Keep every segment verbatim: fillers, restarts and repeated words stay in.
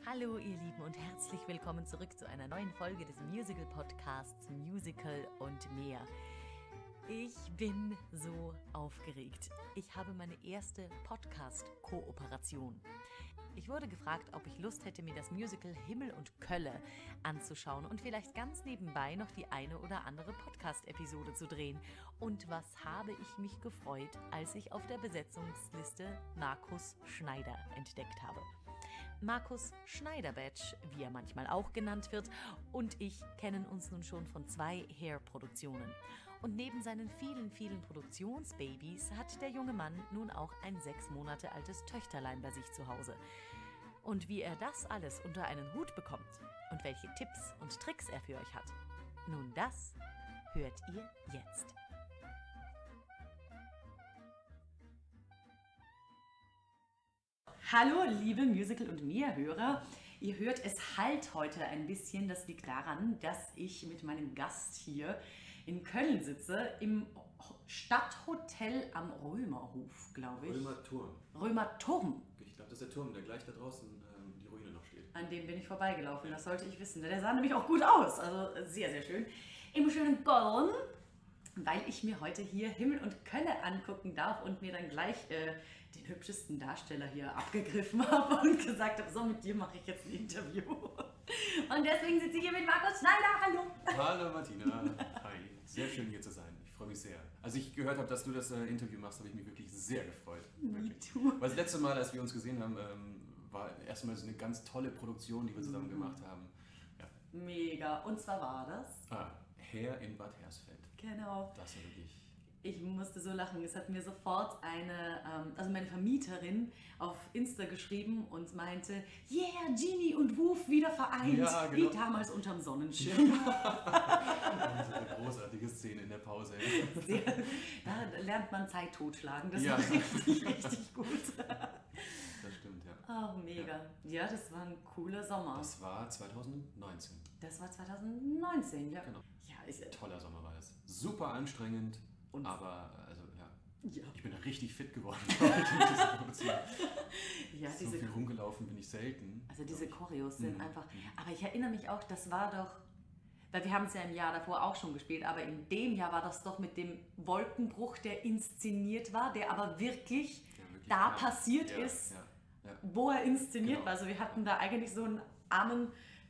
Hallo ihr Lieben und herzlich willkommen zurück zu einer neuen Folge des Musical-Podcasts Musical und mehr. Ich bin so aufgeregt. Ich habe meine erste Podcast-Kooperation. Ich wurde gefragt, ob ich Lust hätte, mir das Musical Himmel und Kölle anzuschauen und vielleicht ganz nebenbei noch die eine oder andere Podcast-Episode zu drehen. Und was habe ich mich gefreut, als ich auf der Besetzungsliste Markus Schneider entdeckt habe. Markus Schneider-Batch, wie er manchmal auch genannt wird, und ich kennen uns nun schon von zwei Hair-Produktionen. Und neben seinen vielen, vielen Produktionsbabys hat der junge Mann nun auch ein sechs Monate altes Töchterlein bei sich zu Hause. Und wie er das alles unter einen Hut bekommt und welche Tipps und Tricks er für euch hat, nun das hört ihr jetzt. Hallo liebe Musical- und Mehr-Hörer, ihr hört, es hallt heute ein bisschen, das liegt daran, dass ich mit meinem Gast hier in Köln sitze, im Stadthotel am Römerhof, glaube ich. Römerturm. Römerturm. Ich glaube, das ist der Turm, der gleich da draußen ähm, die Ruine noch steht. An dem bin ich vorbeigelaufen, das sollte ich wissen. Der sah nämlich auch gut aus, also sehr, sehr schön. Im schönen Köln, weil ich mir heute hier Himmel und Kölle angucken darf und mir dann gleich äh, den hübschesten Darsteller hier abgegriffen habe und gesagt habe, so, mit dir mache ich jetzt ein Interview. Und deswegen sitze ich hier mit Markus Schneider. Hallo! Hallo Martina, hi. Sehr schön hier zu sein, ich freue mich sehr. Als ich gehört habe, dass du das äh, Interview machst, habe ich mich wirklich sehr gefreut. Me too. Weil das letzte Mal, als wir uns gesehen haben, ähm, war erstmal so eine ganz tolle Produktion, die wir zusammen mhm. gemacht haben. Ja. Mega. Und zwar war das? Ah, Hair in Bad Hersfeld. Genau. Das war wirklich... Ich musste so lachen. Es hat mir sofort eine, ähm, also meine Vermieterin auf Insta geschrieben und meinte, yeah, Genie und Woof wieder vereint, ja, genau. wie damals unterm Sonnenschirm. Das ist eine großartige Szene in der Pause. Sehr, da lernt man Zeit totschlagen, das ja. war richtig, richtig gut. Das stimmt, ja. Oh, mega. Ja. ja, das war ein cooler Sommer. Das war zweitausendneunzehn. Das war zweitausendneunzehn, ja. Genau. Ja, ist ja toller Sommer war das. Super anstrengend. Und aber, also ja, ja, ich bin richtig fit geworden. ja, so diese viel rumgelaufen bin ich selten. Also diese Choreos sind mhm. einfach, aber ich erinnere mich auch, das war doch, weil wir haben es ja im Jahr davor auch schon gespielt, aber in dem Jahr war das doch mit dem Wolkenbruch, der inszeniert war, der aber wirklich, ja, wirklich da klar. passiert ja, ist, ja, ja. wo er inszeniert genau. war. Also wir hatten da eigentlich so einen armen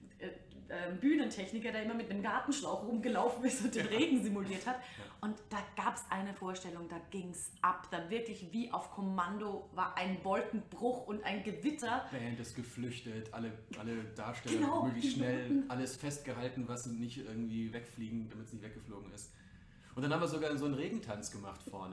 äh, Bühnentechniker, der immer mit einem Gartenschlauch rumgelaufen ist und den ja. Regen simuliert hat. Ja. Und da gab es eine Vorstellung, da ging es ab. Da wirklich wie auf Kommando war ein Wolkenbruch und ein Gewitter. Die Band ist geflüchtet, alle, alle Darsteller genau. möglichst schnell, alles festgehalten, was nicht irgendwie wegfliegen, damit es nicht weggeflogen ist. Und dann haben wir sogar so einen Regentanz gemacht vorne.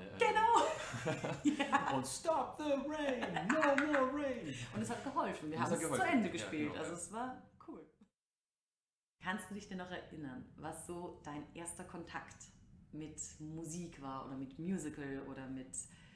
Genau! ja. Und stop the rain, no more rain. Und es hat geholfen, wir haben es zu Ende gespielt, ja, genau, also es war cool. Kannst du dich denn noch erinnern, was so dein erster Kontakt mit Musik war oder mit Musical oder mit,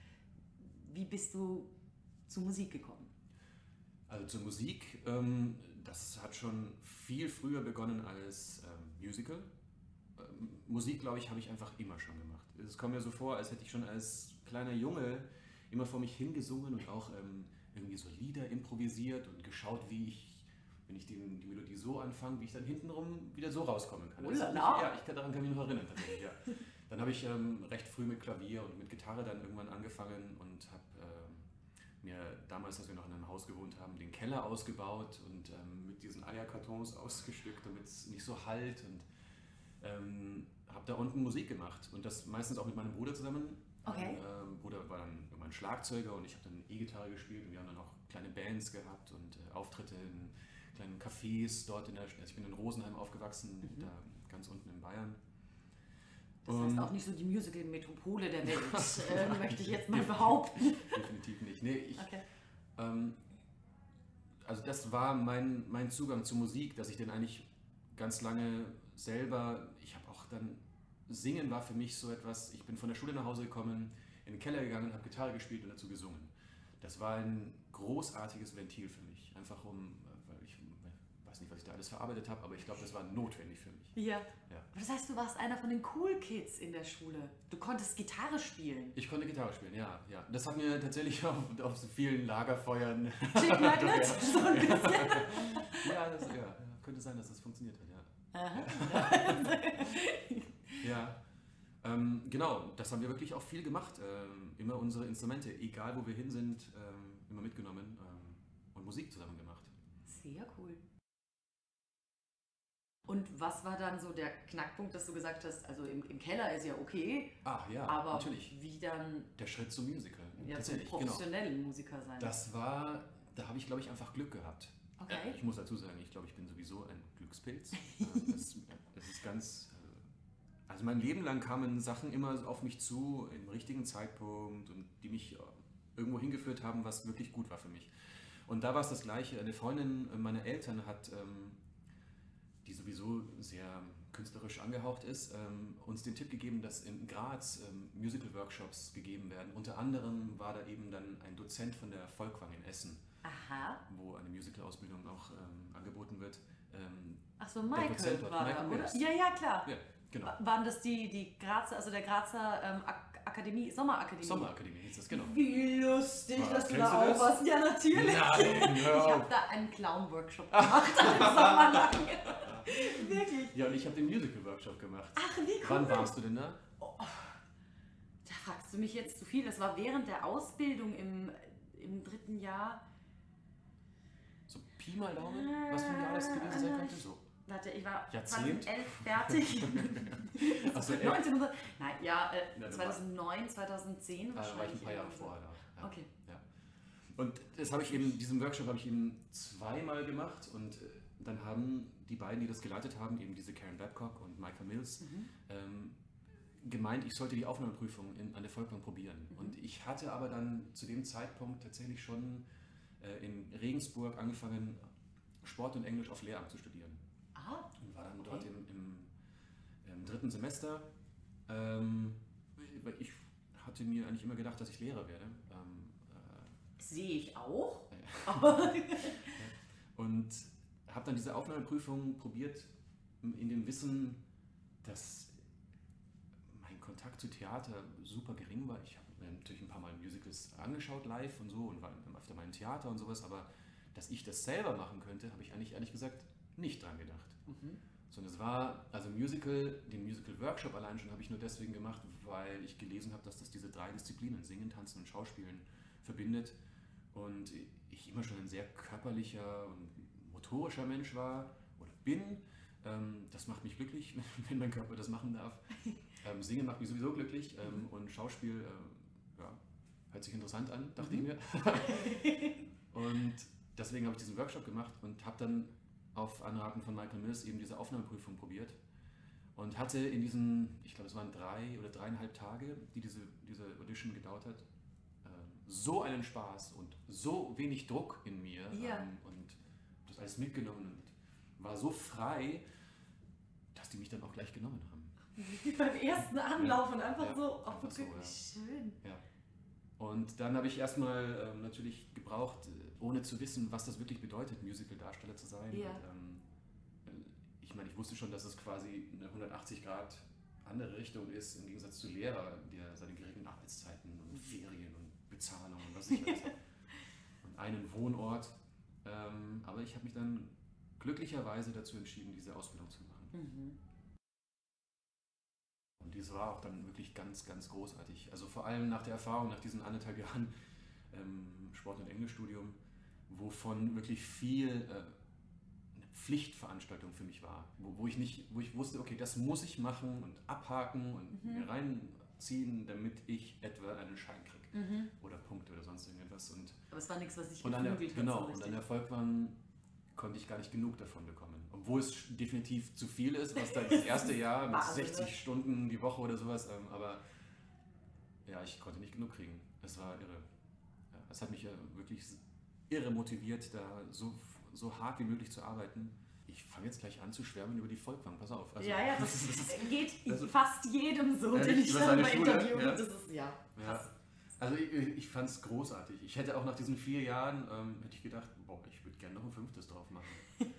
wie bist du zur Musik gekommen? Also zur Musik, ähm, das hat schon viel früher begonnen als ähm, Musical. Ähm, Musik, glaube ich, habe ich einfach immer schon gemacht. Es kommt mir so vor, als hätte ich schon als kleiner Junge immer vor mich hingesungen und auch ähm, irgendwie so Lieder improvisiert und geschaut, wie ich, wenn ich die, die Melodie so anfange, wie ich dann hintenrum wieder so rauskommen kann. Oh, ich, ja, ich kann, daran kann ich mich noch erinnern tatsächlich, ja. Dann habe ich ähm, recht früh mit Klavier und mit Gitarre dann irgendwann angefangen und habe ähm, mir damals, als wir noch in einem Haus gewohnt haben, den Keller ausgebaut und ähm, mit diesen Eierkartons ausgestückt, damit es nicht so hallt, und ähm, habe da unten Musik gemacht und das meistens auch mit meinem Bruder zusammen. Okay. Mein ähm, Bruder war dann mein Schlagzeuger und ich habe dann E-Gitarre gespielt und wir haben dann auch kleine Bands gehabt und äh, Auftritte in kleinen Cafés dort in der Stadt. Also ich bin in Rosenheim aufgewachsen, mhm. da ganz unten in Bayern. Das heißt auch nicht so die Musical-Metropole der Welt, äh, möchte ich jetzt mal behaupten. Definitiv nicht. Nee, ich, okay. ähm, also das war mein, mein Zugang zur Musik, dass ich den eigentlich ganz lange selber, ich habe auch dann, Singen war für mich so etwas, ich bin von der Schule nach Hause gekommen, in den Keller gegangen, habe Gitarre gespielt und dazu gesungen. Das war ein großartiges Ventil für mich, einfach um, weil ich weiß nicht, was ich da alles verarbeitet habe, aber ich glaube, das war notwendig für mich. Ja. Ja. Das heißt, du warst einer von den Cool Kids in der Schule. Du konntest Gitarre spielen. Ich konnte Gitarre spielen, ja. ja. Das hat mir tatsächlich auf, auf so vielen Lagerfeuern... Chick Magnet? So ein bisschen. ja, das, ja, könnte sein, dass das funktioniert hat, ja. Aha. Ja, ähm, genau, das haben wir wirklich auch viel gemacht. Ähm, immer unsere Instrumente, egal wo wir hin sind, ähm, immer mitgenommen ähm, und Musik zusammen gemacht. Sehr cool. Und was war dann so der Knackpunkt, dass du gesagt hast, also im, im Keller ist ja okay, Ach ja, aber natürlich. wie dann Der Schritt zum Musical. ja, zum professionellen genau. Musiker sein? Das war, da habe ich glaube ich einfach Glück gehabt. Okay. Äh, ich muss dazu sagen, ich glaube, ich bin sowieso ein Glückspilz. das, das ist ganz... Also mein Leben lang kamen Sachen immer auf mich zu, im richtigen Zeitpunkt und die mich irgendwo hingeführt haben, was wirklich gut war für mich. Und da war es das Gleiche. Eine Freundin meiner Eltern hat, ähm, die sowieso sehr künstlerisch angehaucht ist, ähm, uns den Tipp gegeben, dass in Graz ähm, Musical-Workshops gegeben werden. Unter anderem war da eben dann ein Dozent von der Folkwang in Essen, Aha. wo eine Musical-Ausbildung auch ähm, angeboten wird. Ähm, Ach so, Michael dort, war Michael da, oder? Mills. Ja, ja, klar. Ja, genau. Waren das die, die Grazer, also der Grazer ähm, Ak Akademie, Sommerakademie? Sommerakademie hieß das, genau. Wie lustig, Was, dass du kennst da du auch das? warst. Ja, natürlich. Nein, ich hör auf. habe da einen Clown-Workshop gemacht, einen Sommer lang. Wirklich. Ja, und ich habe den Musical-Workshop gemacht. Ach, wie cool. Wann warst du denn da? Oh, da fragst du mich jetzt zu viel. Das war während der Ausbildung im, im dritten Jahr. So Pi mal Daumen, was für ein Jahr das gewesen sein könnte? So. Warte, ich war Jahrzehnt? zweitausendelf fertig. Achso, elf. neunzehnhundert, nein, ja, äh, Ja, du zweitausendneun, zweitauszehn Da war ich wahrscheinlich. ein paar Jahre irgendwie so. vorher da. Ja. Okay. Ja. Und das habe ich eben, diesen Workshop habe ich eben zweimal gemacht und äh, dann haben die beiden, die das geleitet haben, eben diese Karen Babcock und Michael Mills, Mhm. ähm, gemeint, ich sollte die Aufnahmeprüfung in, an der Volkwang probieren. Mhm. Und ich hatte aber dann zu dem Zeitpunkt tatsächlich schon äh, in Regensburg angefangen, Sport und Englisch auf Lehramt zu studieren. Ah, Und war dann okay. dort im, im, im dritten Semester. Ähm, weil ich hatte mir eigentlich immer gedacht, dass ich Lehrer werde. Ähm, äh, sehe ich auch. äh, und habe dann diese Aufnahmeprüfung probiert, in dem Wissen, dass mein Kontakt zu Theater super gering war. Ich habe mir natürlich ein paar Mal Musicals angeschaut live und so und war öfter mal im Theater und sowas, aber dass ich das selber machen könnte, habe ich eigentlich ehrlich gesagt nicht dran gedacht. Mhm. Sondern es war, also Musical, den Musical-Workshop allein schon habe ich nur deswegen gemacht, weil ich gelesen habe, dass das diese drei Disziplinen, Singen, Tanzen und Schauspielen, verbindet. Und ich immer schon ein sehr körperlicher und motorischer Mensch war oder bin. Ähm, das macht mich glücklich, wenn mein Körper das machen darf. Ähm, Singen macht mich sowieso glücklich ähm, und Schauspiel, äh, ja, hört sich interessant an, dachte Mhm. ich mir. Und deswegen habe ich diesen Workshop gemacht und habe dann auf Anraten von Michael Mills eben diese Aufnahmeprüfung probiert und hatte in diesen, ich glaube es waren drei oder dreieinhalb Tage, die diese, diese Audition gedauert hat, äh, so einen Spaß und so wenig Druck in mir Ja. ähm, und das alles mitgenommen und war so frei, dass die mich dann auch gleich genommen haben. Wie beim ersten Anlauf Ja. und einfach Ja, so, oh, einfach so, wirklich ja. schön. Ja. Und dann habe ich erstmal ähm, natürlich gebraucht, äh, ohne zu wissen, was das wirklich bedeutet, Musical-Darsteller zu sein. Ja. Und, ähm, äh, ich meine, ich wusste schon, dass es quasi eine hundertachtzig Grad andere Richtung ist, im Gegensatz zu Lehrer, der seine geringen Arbeitszeiten und Ferien und Bezahlung und was ich weiß. Und einen Wohnort. Ähm, aber ich habe mich dann glücklicherweise dazu entschieden, diese Ausbildung zu machen. Mhm. Und dies war auch dann wirklich ganz, ganz großartig. Also vor allem nach der Erfahrung, nach diesen anderthalb Jahren ähm, Sport- und Englischstudium, wovon wirklich viel äh, eine Pflichtveranstaltung für mich war. Wo, wo, ich nicht, wo ich wusste, okay, das muss ich machen und abhaken und Mhm. mir reinziehen, damit ich etwa einen Schein kriege. Mhm. Oder Punkte oder sonst irgendetwas. Und, Aber es war nichts, was ich und an der, geflügelt genau, hat, so und richtig. an der Volkwang konnte ich gar nicht genug davon bekommen. Obwohl es definitiv zu viel ist, was da das erste Jahr mit Wahnsinn, sechzig ne? Stunden die Woche oder sowas, ähm, aber ja, ich konnte nicht genug kriegen. Es war irre. Ja, es hat mich ja wirklich irre motiviert, da so, so hart wie möglich zu arbeiten. Ich fange jetzt gleich an zu schwärmen über die Volkwang, pass auf. Also, ja, ja, das, das ist, geht also- fast jedem so, Ehrlich? den ich Über dann seine mal Schule? interviewe. Ja. Das ist, ja, ja. krass. Also ich, ich fand es großartig. Ich hätte auch nach diesen vier Jahren, ähm, hätte ich gedacht, boah, ich würde gerne noch ein fünftes drauf machen.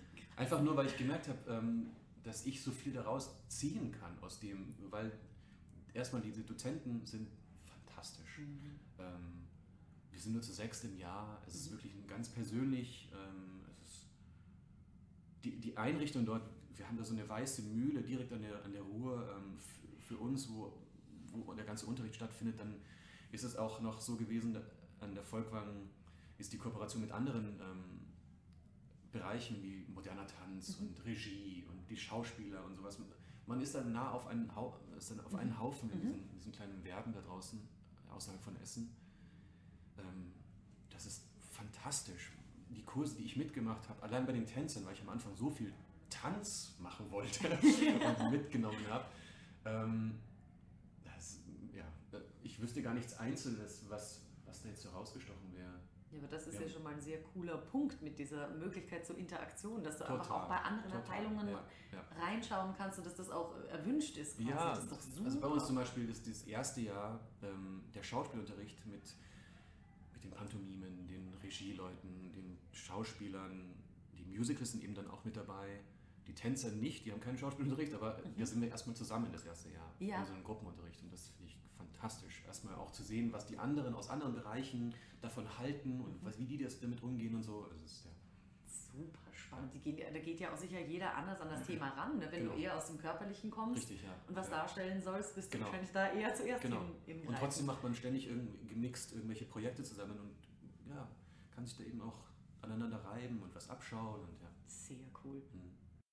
Einfach nur, weil ich gemerkt habe, ähm, dass ich so viel daraus ziehen kann aus dem, weil erstmal diese Dozenten sind fantastisch. Mhm. Ähm, wir sind nur zu sechst im Jahr, es ist mhm. wirklich ganz persönlich, ähm, es ist die, die Einrichtung dort, wir haben da so eine weiße Mühle direkt an der, an der Ruhr ähm, für uns, wo, wo der ganze Unterricht stattfindet. Dann ist es auch noch so gewesen, an der Volkwang ist die Kooperation mit anderen ähm, Bereichen wie moderner Tanz mhm. und Regie und die Schauspieler und sowas. Man ist dann nah auf einen, Hau ist dann auf einen Haufen in diesen, in diesen kleinen Werken da draußen, außerhalb von Essen. Ähm, das ist fantastisch. Die Kurse, die ich mitgemacht habe, allein bei den Tänzern, weil ich am Anfang so viel Tanz machen wollte und mitgenommen habe. Ähm, das, ja, ich wüsste gar nichts Einzelnes, was, was da jetzt so rausgestochen wäre. Ja, aber das ist ja. ja schon mal ein sehr cooler Punkt mit dieser Möglichkeit zur Interaktion, dass du total, einfach auch bei anderen total, Abteilungen ja, ja. reinschauen kannst und dass das auch erwünscht ist. Quasi. Ja, das ist doch super. Also bei uns zum Beispiel ist das erste Jahr ähm, der Schauspielunterricht mit, mit den Pantomimen, den Regieleuten, den Schauspielern. Die Musicals sind eben dann auch mit dabei. Die Tänzer nicht, die haben keinen Schauspielunterricht, aber mhm. wir sind wir erstmal zusammen das erste Jahr. Ja. In so einem Gruppenunterricht und das finde ich fantastisch. Erstmal auch zu sehen, was die anderen aus anderen Bereichen davon halten und mhm. was, wie die das damit umgehen und so. Das ist, ja. Super spannend. Die gehen, da geht ja auch sicher jeder anders an das mhm. Thema ran. Ne? Wenn genau. du eher aus dem Körperlichen kommst Richtig, ja. und was ja. darstellen sollst, bist genau. du wahrscheinlich da eher zuerst genau. im, im Und trotzdem macht man ständig irgendwie gemixt irgendwelche Projekte zusammen und ja, kann sich da eben auch aneinander reiben und was abschauen. Und, ja. Sehr cool. Mhm.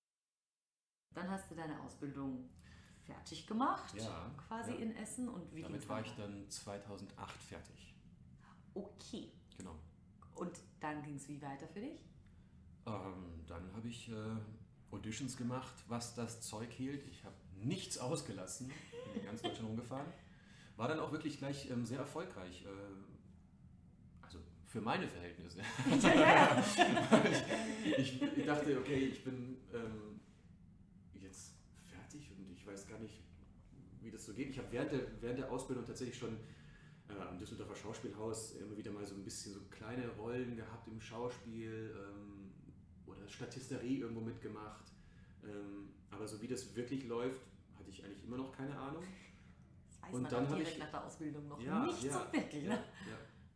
Dann hast du deine Ausbildung fertig gemacht, ja, quasi ja. in Essen. Und wie Damit war ich dann zweitausendacht fertig. Okay. Genau. Und dann ging es wie weiter für dich? Ähm, dann habe ich äh, Auditions gemacht, was das Zeug hielt. Ich habe nichts ausgelassen, bin ganz Deutschland rumgefahren. War dann auch wirklich gleich ähm, sehr erfolgreich. Äh, also für meine Verhältnisse. Ja, ja. ich, ich dachte, okay, ich bin ähm, jetzt fertig und ich weiß gar nicht, wie das so geht. Ich habe während der, während der Ausbildung tatsächlich schon äh, am Düsseldorfer Schauspielhaus immer wieder mal so ein bisschen so kleine Rollen gehabt im Schauspiel ähm, oder Statisterie irgendwo mitgemacht. Ähm, aber so wie das wirklich läuft, hatte ich eigentlich immer noch keine Ahnung. Das weiß und man dann auch direkt ich, nach der Ausbildung noch ja, nicht ja, so wirklich. Ja, Ne? ja.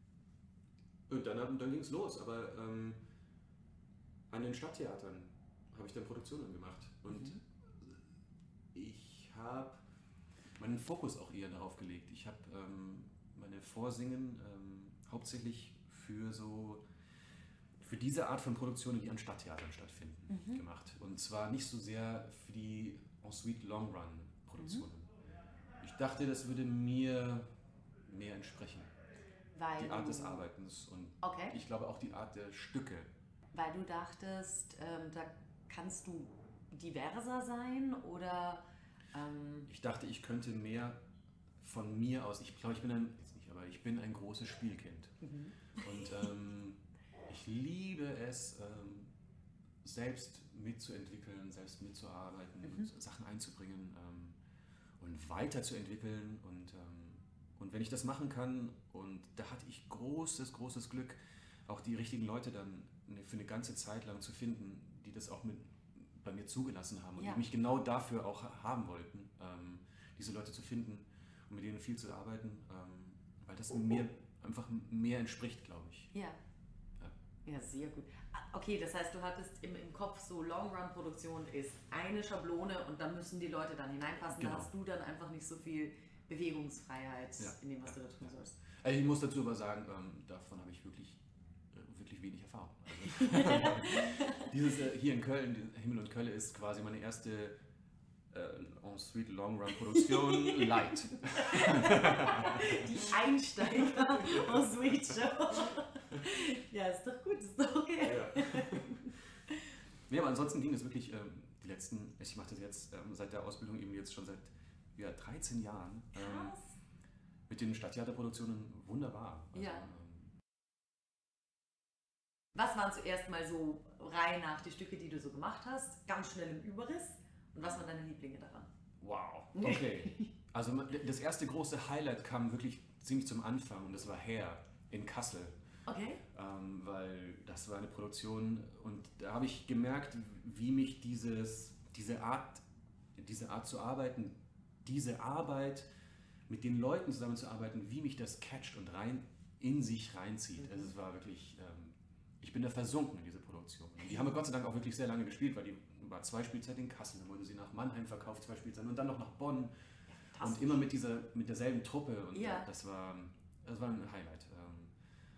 Und dann, dann ging es los, aber ähm, an den Stadttheatern habe ich dann Produktionen gemacht und mhm. ich habe meinen Fokus auch eher darauf gelegt. Ich habe ähm, meine Vorsingen ähm, hauptsächlich für so für diese Art von Produktionen, die an Stadttheatern stattfinden, mhm. gemacht. Und zwar nicht so sehr für die Ensuite Long Run Produktionen. Mhm. Ich dachte, das würde mir mehr entsprechen. Weil die Art du, des Arbeitens und okay. ich glaube auch die Art der Stücke. Weil du dachtest, ähm, da kannst du diverser sein oder... Ähm ich dachte, ich könnte mehr von mir aus, ich glaube, ich bin ein, jetzt nicht, aber ich bin ein großes Spielkind. Mhm. Und ähm, ich liebe es, ähm, selbst mitzuentwickeln, selbst mitzuarbeiten mhm. und Sachen einzubringen ähm, und weiterzuentwickeln und ähm, Und wenn ich das machen kann, und da hatte ich großes, großes Glück, auch die richtigen Leute dann für eine ganze Zeit lang zu finden, die das auch mit bei mir zugelassen haben und ja. die mich genau dafür auch haben wollten, ähm, diese Leute zu finden und mit denen viel zu arbeiten, ähm, weil das mir einfach mehr entspricht, glaube ich. Ja. ja. Ja, sehr gut. Okay, das heißt, du hattest im, im Kopf so Long-Run-Produktion ist eine Schablone und da müssen die Leute dann hineinpassen, genau. Da hast du dann einfach nicht so viel Bewegungsfreiheit ja, in dem, was ja, du da tun ja. sollst. Also ich muss dazu aber sagen, ähm, davon habe ich wirklich, äh, wirklich wenig Erfahrung. Also, dieses äh, hier in Köln, Himmel und Kölle ist quasi meine erste äh, Ensuite Long Run Produktion light. Die Einsteiger Ensuite Show. Ja, ist doch gut, ist doch okay. Ja, ja aber ansonsten ging es wirklich ähm, die letzten, ich mache das jetzt ähm, seit der Ausbildung eben jetzt schon seit ja, dreizehn Jahren. Ähm, Krass. Mit den Stadttheaterproduktionen wunderbar. Also, ja. ähm, was waren zuerst mal so Reihe nach die Stücke, die du so gemacht hast, ganz schnell im Überriss? Und was waren deine Lieblinge daran? Wow, okay. Also das erste große Highlight kam wirklich ziemlich zum Anfang und das war Hair in Kassel. Okay. Ähm, weil da das war eine Produktion und da habe ich gemerkt, wie mich dieses, diese Art, diese Art zu arbeiten, diese Arbeit mit den Leuten zusammenzuarbeiten, wie mich das catcht und rein in sich reinzieht. Also es war wirklich, ähm, ich bin da versunken in diese Produktion. Und die haben wir Gott sei Dank auch wirklich sehr lange gespielt, weil die war zwei Spielzeit in Kassel, dann wurde sie nach Mannheim verkauft, zwei Spielzeiten und dann noch nach Bonn. Ja, und immer mit dieser, mit derselben Truppe und ja. das war, das war ein Highlight. Ähm,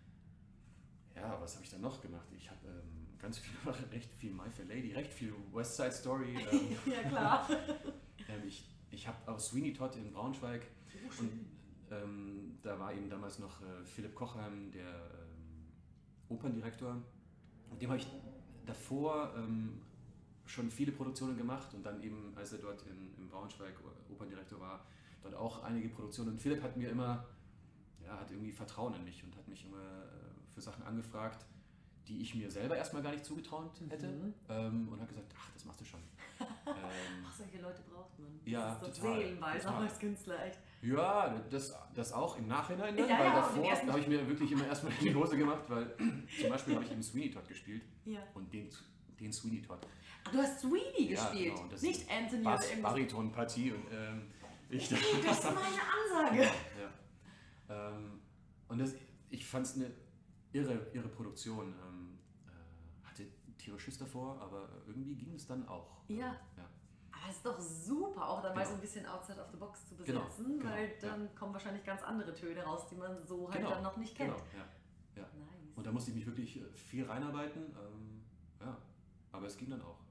ja, was habe ich dann noch gemacht? Ich habe ähm, ganz viel, recht viel My Fair Lady, recht viel West Side Story. Ähm, ja, klar. ähm, ich ich habe aus Sweeney Todd in Braunschweig Oh, und ähm, da war eben damals noch äh, Philipp Kochheim, der ähm, Operndirektor. Mit dem habe ich davor ähm, schon viele Produktionen gemacht und dann eben, als er dort in, in Braunschweig Operndirektor war, dort auch einige Produktionen. Und Philipp hat mir immer, ja, hat irgendwie Vertrauen in mich und hat mich immer äh, für Sachen angefragt, die ich mir selber erstmal gar nicht zugetraut hätte. Mhm. Ähm, und hat gesagt, ach, das machst du schon. ähm, ach, solche Leute braucht man. Ja, das ist total. Seelenweise auch als Künstler, echt. Ja, das, das auch im Nachhinein, ne? Ja, weil ja, davor habe ich mir wirklich immer erstmal in die Hose gemacht, weil zum Beispiel habe ich eben Sweeney Todd gespielt ja. und den, den Sweeney Todd. Ach, du hast Sweeney ja, gespielt, genau, das nicht Anthony Bass, oder irgendwas. Baritonpartie und ähm, ich... Das ist meine Ansage! ja. ähm, und das, ich fand es eine irre, irre Produktion. Ähm, äh, hatte tierisch Schiss davor, aber irgendwie ging es dann auch. Ja. Ähm, ja. Aber es ist doch super, auch dann genau. mal so ein bisschen outside of the box zu Genau, besetzen, genau, weil dann ja. kommen wahrscheinlich ganz andere Töne raus, die man so halt genau, dann noch nicht kennt. Genau, ja. Ja. Nice. Und da musste ich mich wirklich viel reinarbeiten. Ähm, ja, aber es ging dann auch.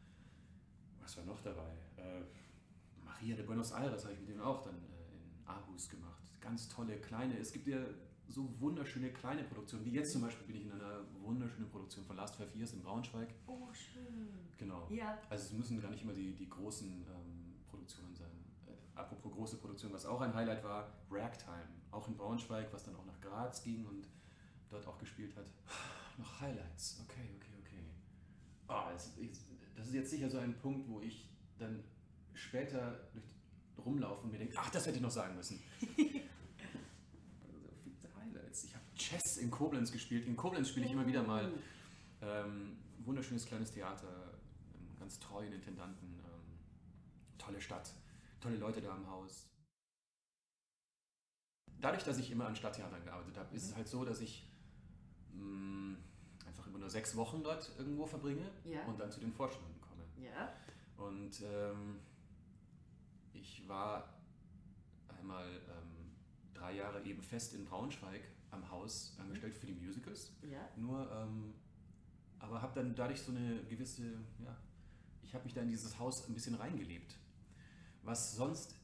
Was war noch dabei? Äh, Maria de Buenos Aires habe ich mit denen auch dann äh, in Aarhus gemacht. Ganz tolle, kleine. Es gibt ja so wunderschöne kleine Produktionen. Wie jetzt zum Beispiel bin ich in einer wunderschönen Produktion von Last Five Years in Braunschweig. Oh, schön. Genau. Ja. Also es müssen gar nicht immer die, die großen ähm, Produktionen sein. Äh, apropos große Produktion, was auch ein Highlight war, Ragtime. Auch in Braunschweig, was dann auch nach Graz ging und dort auch gespielt hat. Noch Highlights. Okay, okay, okay. Oh, das, das ist jetzt sicher so ein Punkt, wo ich dann später durch rumlaufe und mir denke, ach, das hätte ich noch sagen müssen. Highlights. Ich habe Chess in Koblenz gespielt. In Koblenz spiele ich immer wieder mal. Ähm, wunderschönes kleines Theater, ganz treuen Intendanten, ähm, tolle Stadt, tolle Leute da im Haus. Dadurch, dass ich immer an Stadttheatern gearbeitet habe, ist es halt so, dass ich mh, einfach immer nur sechs Wochen dort irgendwo verbringe ja. und dann zu den Vorstellungen komme. Ja. Und ähm, ich war einmal ähm, drei Jahre eben fest in Braunschweig am Haus angestellt für die Musicals. Ja. Nur, ähm, aber habe dann dadurch so eine gewisse, ja, ich habe mich da in dieses Haus ein bisschen reingelebt. Was sonst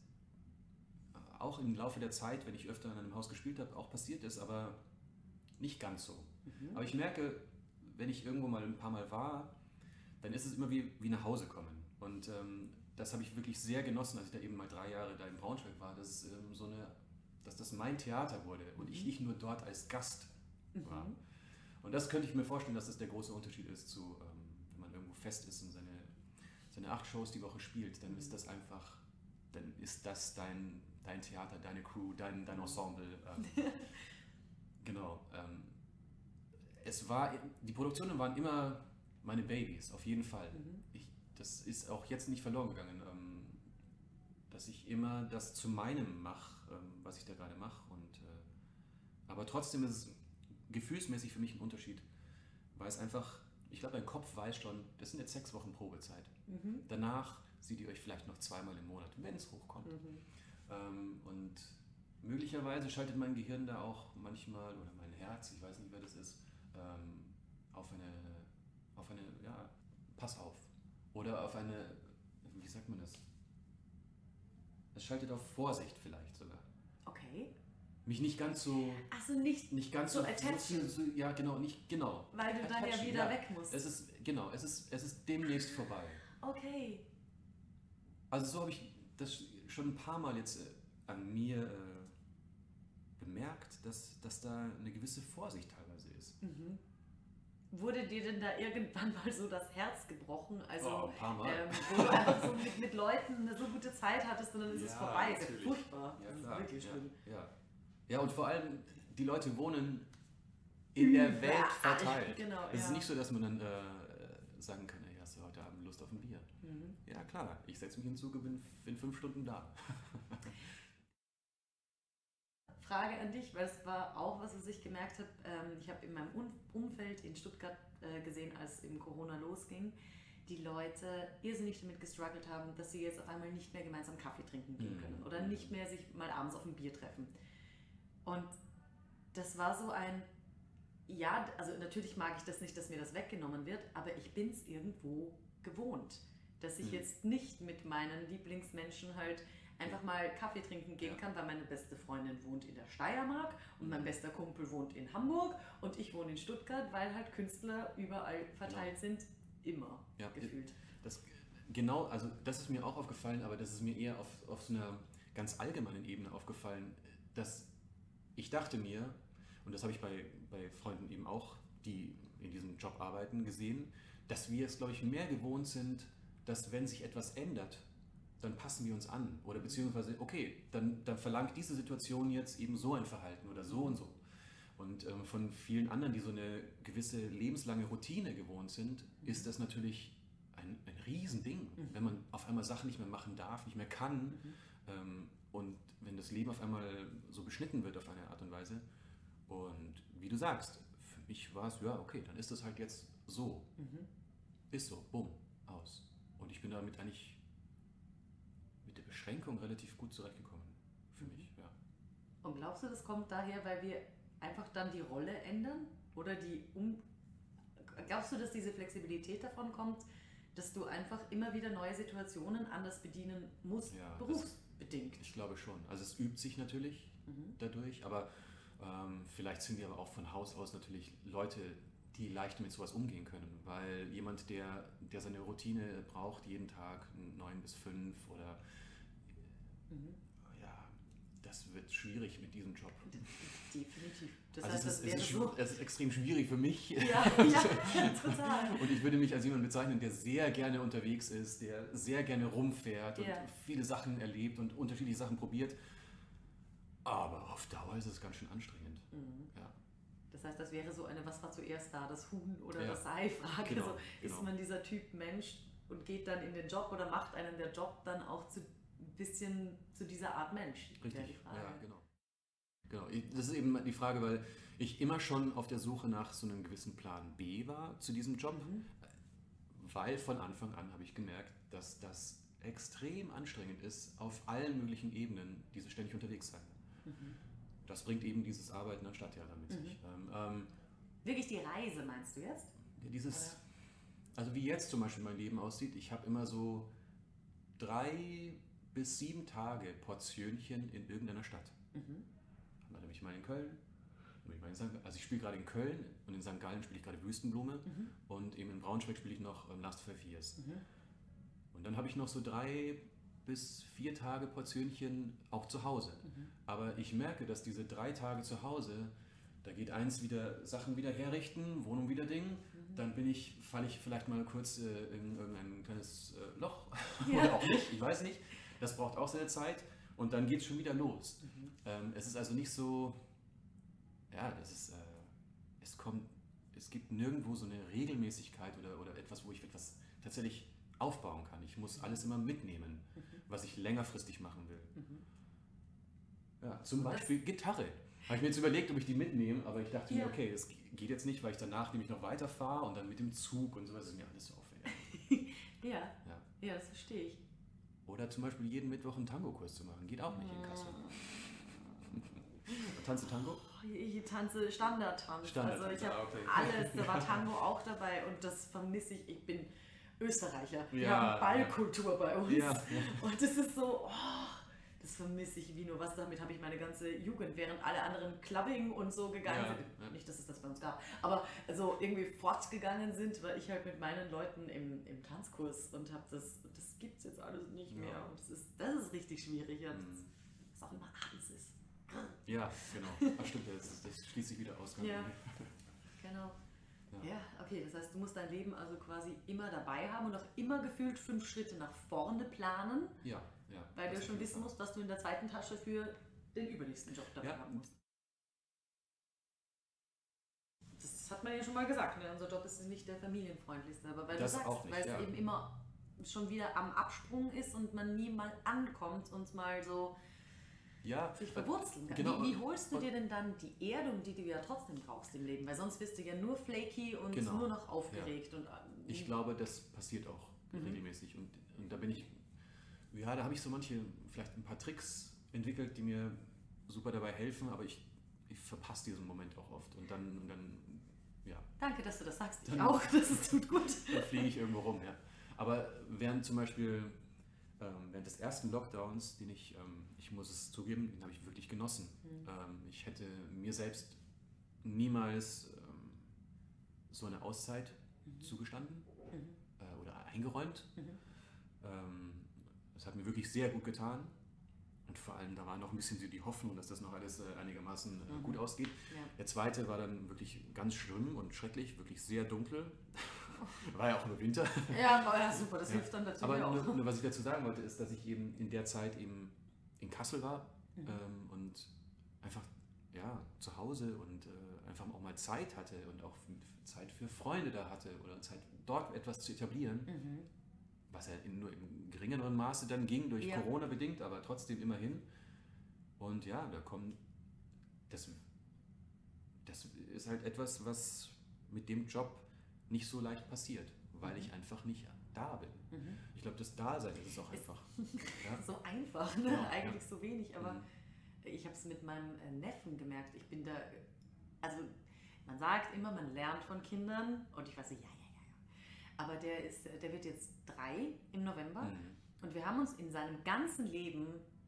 auch im Laufe der Zeit, wenn ich öfter in einem Haus gespielt habe, auch passiert ist, aber nicht ganz so. Mhm. Aber ich merke, wenn ich irgendwo mal ein paar Mal war, dann ist es immer wie, wie nach Hause kommen. Und ähm, das habe ich wirklich sehr genossen, als ich da eben mal drei Jahre da in Braunschweig war, dass es ähm, so eine, dass das mein Theater wurde und mhm. ich nicht nur dort als Gast mhm. war. Und das könnte ich mir vorstellen, dass das der große Unterschied ist zu, ähm, wenn man irgendwo fest ist und seine, seine acht Shows die Woche spielt, dann mhm. ist das einfach, dann ist das dein, dein Theater, deine Crew, dein, dein Ensemble. Ähm, genau. Ähm, es war, die Produktionen waren immer meine Babys, auf jeden Fall. Mhm. Ich, das ist auch jetzt nicht verloren gegangen, ähm, dass ich immer das zu meinem mache, ähm, was ich da gerade mache. Und, äh, aber trotzdem ist es gefühlsmäßig für mich ein Unterschied, weil es einfach, ich glaube, mein Kopf weiß schon, das sind jetzt sechs Wochen Probezeit. Mhm. Danach seht ihr euch vielleicht noch zweimal im Monat, wenn es hochkommt. Mhm. Ähm, und möglicherweise schaltet mein Gehirn da auch manchmal, oder mein Herz, ich weiß nicht, wer das ist, ähm, auf eine, auf eine, ja, pass auf. Oder auf eine, wie sagt man das? Es schaltet auf Vorsicht vielleicht sogar. Okay. Mich nicht ganz so... Ach so, nicht, nicht ganz so so... attachen. So, ja, genau, nicht, genau. Weil du dann ja wieder ja. weg musst. Es ist, genau, es ist, es ist demnächst vorbei. Okay. Also so habe ich das schon ein paar Mal jetzt äh, an mir äh, bemerkt, dass, dass da eine gewisse Vorsicht teilweise ist. Mhm. Wurde dir denn da irgendwann mal so das Herz gebrochen? Also, oh, ein paar Mal. Ähm, wo du einfach so mit, mit Leuten eine so gute Zeit hattest und dann ist ja, es vorbei. Das ist furchtbar. Ja, das klar. ist wirklich schlimm. Ja, ja. ja, und vor allem, die Leute wohnen in der Welt verteilt. Genau, es ja. ist nicht so, dass man dann äh, sagen kann, hey, hast du heute Abend Lust auf ein Bier? Mhm. Ja klar, ich setze mich in den Zug und bin in fünf Stunden da. Frage an dich, weil es war auch was, was ich gemerkt habe. Ähm, ich habe in meinem Umfeld in Stuttgart äh, gesehen, als eben Corona losging, die Leute irrsinnig damit gestruggelt haben, dass sie jetzt auf einmal nicht mehr gemeinsam Kaffee trinken gehen Mhm. können oder nicht mehr sich mal abends auf ein Bier treffen. Und das war so ein, ja, also natürlich mag ich das nicht, dass mir das weggenommen wird, aber ich bin es irgendwo gewohnt, dass ich Mhm. jetzt nicht mit meinen Lieblingsmenschen halt einfach mal Kaffee trinken gehen Ja. kann, weil meine beste Freundin wohnt in der Steiermark und mein bester Kumpel wohnt in Hamburg und ich wohne in Stuttgart, weil halt Künstler überall verteilt sind, immer Ja, gefühlt. Das, genau, also das ist mir auch aufgefallen, aber das ist mir eher auf, auf so einer ganz allgemeinen Ebene aufgefallen, dass ich dachte mir, und das habe ich bei, bei Freunden eben auch, die in diesem Job arbeiten, gesehen, dass wir es, glaube ich, mehr gewohnt sind, dass wenn sich etwas ändert, dann passen wir uns an. Oder beziehungsweise, okay, dann, dann verlangt diese Situation jetzt eben so ein Verhalten oder so und so. Und ähm, von vielen anderen, die so eine gewisse lebenslange Routine gewohnt sind, ist das natürlich ein, ein Riesending, Mhm. wenn man auf einmal Sachen nicht mehr machen darf, nicht mehr kann. Mhm. Ähm, und wenn das Leben auf einmal so beschnitten wird auf eine Art und Weise. Und wie du sagst, für mich war es, ja, okay, dann ist das halt jetzt so. Mhm. Ist so, bumm, aus. Und ich bin damit eigentlich mit der Beschränkung relativ gut zurechtgekommen. Für Mhm. mich, ja. Und glaubst du, das kommt daher, weil wir einfach dann die Rolle ändern? Oder die um. Glaubst du, dass diese Flexibilität davon kommt, dass du einfach immer wieder neue Situationen anders bedienen musst, Ja, das- berufsbedingt? Ich glaube schon. Also es übt sich natürlich Mhm. dadurch, aber ähm, vielleicht sind wir aber auch von Haus aus natürlich Leute, die leicht mit sowas umgehen können, weil jemand, der, der seine Routine braucht, jeden Tag neun bis fünf oder Mhm. ja, das wird schwierig mit diesem Job. Definitiv. Das Also heißt, es, das ist, es, wäre ist, so. schw- es ist extrem schwierig für mich. Ja, ja, total. Und ich würde mich als jemand bezeichnen, der sehr gerne unterwegs ist, der sehr gerne rumfährt Ja. und viele Sachen erlebt und unterschiedliche Sachen probiert. Aber auf Dauer ist es ganz schön anstrengend. Mhm. Ja. Das heißt, das wäre so eine, was war zuerst da, das Huhn oder Ja. das Ei-Frage. Genau, Also, ist genau. man dieser Typ Mensch und geht dann in den Job oder macht einen der Job dann auch zu ein bisschen zu dieser Art Mensch? Wäre Richtig, die Frage. ja, genau. Genau, ich- das ist eben die Frage, weil ich immer schon auf der Suche nach so einem gewissen Plan B war zu diesem Job, Mhm. weil von Anfang an habe ich gemerkt, dass das extrem anstrengend ist, auf allen möglichen Ebenen, diese ständig unterwegs sein. Mhm. Das bringt eben dieses Arbeiten an Stadttheater mit Mhm. sich. Ähm, ähm, Wirklich die Reise, meinst du jetzt? ja, dieses, also wie jetzt zum Beispiel mein Leben aussieht, ich habe immer so drei bis sieben Tage Portionchen in irgendeiner Stadt. Mhm. Dann bin ich mal in Köln, dann bin ich mal in Sankt, also ich spiele gerade in Köln und in Sankt Gallen spiele ich gerade Wüstenblume Mhm. und eben in Braunschweig spiele ich noch ähm, Last Five Years. Mhm. Und dann habe ich noch so drei bis vier Tage Portionchen auch zu Hause. Mhm. Aber ich merke, dass diese drei Tage zu Hause, da geht eins wieder, Sachen wieder herrichten, Wohnung wieder Ding, Mhm. dann bin ich, falle ich vielleicht mal kurz äh, in irgendein kleines äh, Loch Ja. oder auch nicht, ich weiß nicht. Das braucht auch seine Zeit und dann geht es schon wieder los. Mhm. Ähm, es ist also nicht so, ja, das ist, äh, es kommt, es gibt nirgendwo so eine Regelmäßigkeit oder, oder etwas, wo ich etwas tatsächlich aufbauen kann. Ich muss alles immer mitnehmen, Mhm. was ich längerfristig machen will. Mhm. Ja, zum Und das- Beispiel Gitarre. Habe ich mir jetzt überlegt, ob ich die mitnehme, aber ich dachte Ja. mir, okay, es geht jetzt nicht, weil ich danach nämlich noch weiterfahre und dann mit dem Zug und sowas ist mir alles so aufwendig. Ja. Ja. Ja, das verstehe ich. Oder zum Beispiel jeden Mittwoch einen Tango-Kurs zu machen, geht auch nicht in Kassel. Tanze Tango? Oh, ich, ich tanze Standardtanz. Standardtanz, Also ich habe ah, okay. alles, da war Tango auch dabei und das vermisse ich. Ich bin Österreicher. Wir Ja, haben Ballkultur bei uns. Ja, ja. Und das ist so, oh, das vermisse ich wie nur was. Damit habe ich meine ganze Jugend, während alle anderen Clubbing und so gegangen Ja, sind. ja. Nicht, dass es das bei uns gab, aber so irgendwie fortgegangen sind, war ich halt mit meinen Leuten im, im Tanzkurs und habe das, das gibt es jetzt alles nicht Ja. mehr. Und das ist, das ist richtig schwierig. Ja, Mhm. das auch immer abends ist. Ja, genau. Ach stimmt, das, das schließt sich wieder aus. Ja. Genau. Ja. Ja, okay, das heißt, du musst dein Leben also quasi immer dabei haben und auch immer gefühlt fünf Schritte nach vorne planen, Ja, ja. weil das du auf schon jeden wissen Fall. musst, was du in der zweiten Tasche für den übernächsten Job dabei Ja. haben musst. das hat man ja schon mal gesagt, ne? Unser Job ist nicht der familienfreundlichste, aber weil Das du sagst, auch nicht, weil es ja. eben immer schon wieder am Absprung ist und man nie mal ankommt und mal so Ja, sich verwurzeln kann. genau. Wie, wie holst du Und- dir denn dann die Erdung, die du ja trotzdem brauchst im Leben? Weil sonst bist du ja nur flaky und Genau. nur noch aufgeregt. Und, Ich glaube, das passiert auch Mhm. regelmäßig. Und, und da bin ich, ja, da habe ich so manche, vielleicht ein paar Tricks entwickelt, die mir super dabei helfen, aber ich, ich verpasse diesen Moment auch oft. Und dann, und dann ja, Danke, dass du das sagst. Ich Dann- auch, das ist, tut gut. dann fliege ich irgendwo rum. Ja. Aber während zum Beispiel, ähm, während des ersten Lockdowns, den ich, ähm, ich muss es zugeben, den habe ich wirklich genossen. Mhm. Ähm, ich hätte mir selbst niemals ähm, so eine Auszeit Mhm. zugestanden Mhm. äh, oder eingeräumt. Mhm. Ähm, das hat mir wirklich sehr gut getan. Und vor allem, da war noch ein bisschen so die Hoffnung, dass das noch alles äh, einigermaßen äh, Mhm. gut ausgeht. Ja. Der zweite war dann wirklich ganz schlimm und schrecklich, wirklich sehr dunkel. War ja auch nur Winter. Ja, aber ja, super, das Ja. hilft dann dazu Aber auch. nur, nur was ich dazu sagen wollte, ist, dass ich eben in der Zeit eben in Kassel war Mhm. ähm, und einfach ja, zu Hause und äh, einfach auch mal Zeit hatte und auch Zeit für Freunde da hatte oder Zeit dort etwas zu etablieren. Mhm. Was ja in, nur im geringeren Maße dann ging, durch Ja. Corona bedingt, aber trotzdem immerhin. Und ja, da kommen, das, das ist halt etwas, was mit dem Job nicht so leicht passiert, weil Mhm. ich einfach nicht da bin. Mhm. Ich glaube, das Dasein ist es auch Ist- einfach. Ja? So einfach, ne? Genau, Eigentlich so wenig, aber Mhm. ich habe es mit meinem äh, Neffen gemerkt. Ich bin da, also man sagt immer, man lernt von Kindern und ich weiß so, ja, ja, ja, ja. Aber der ist, der wird jetzt drei im November Mhm. und wir haben uns in seinem ganzen Leben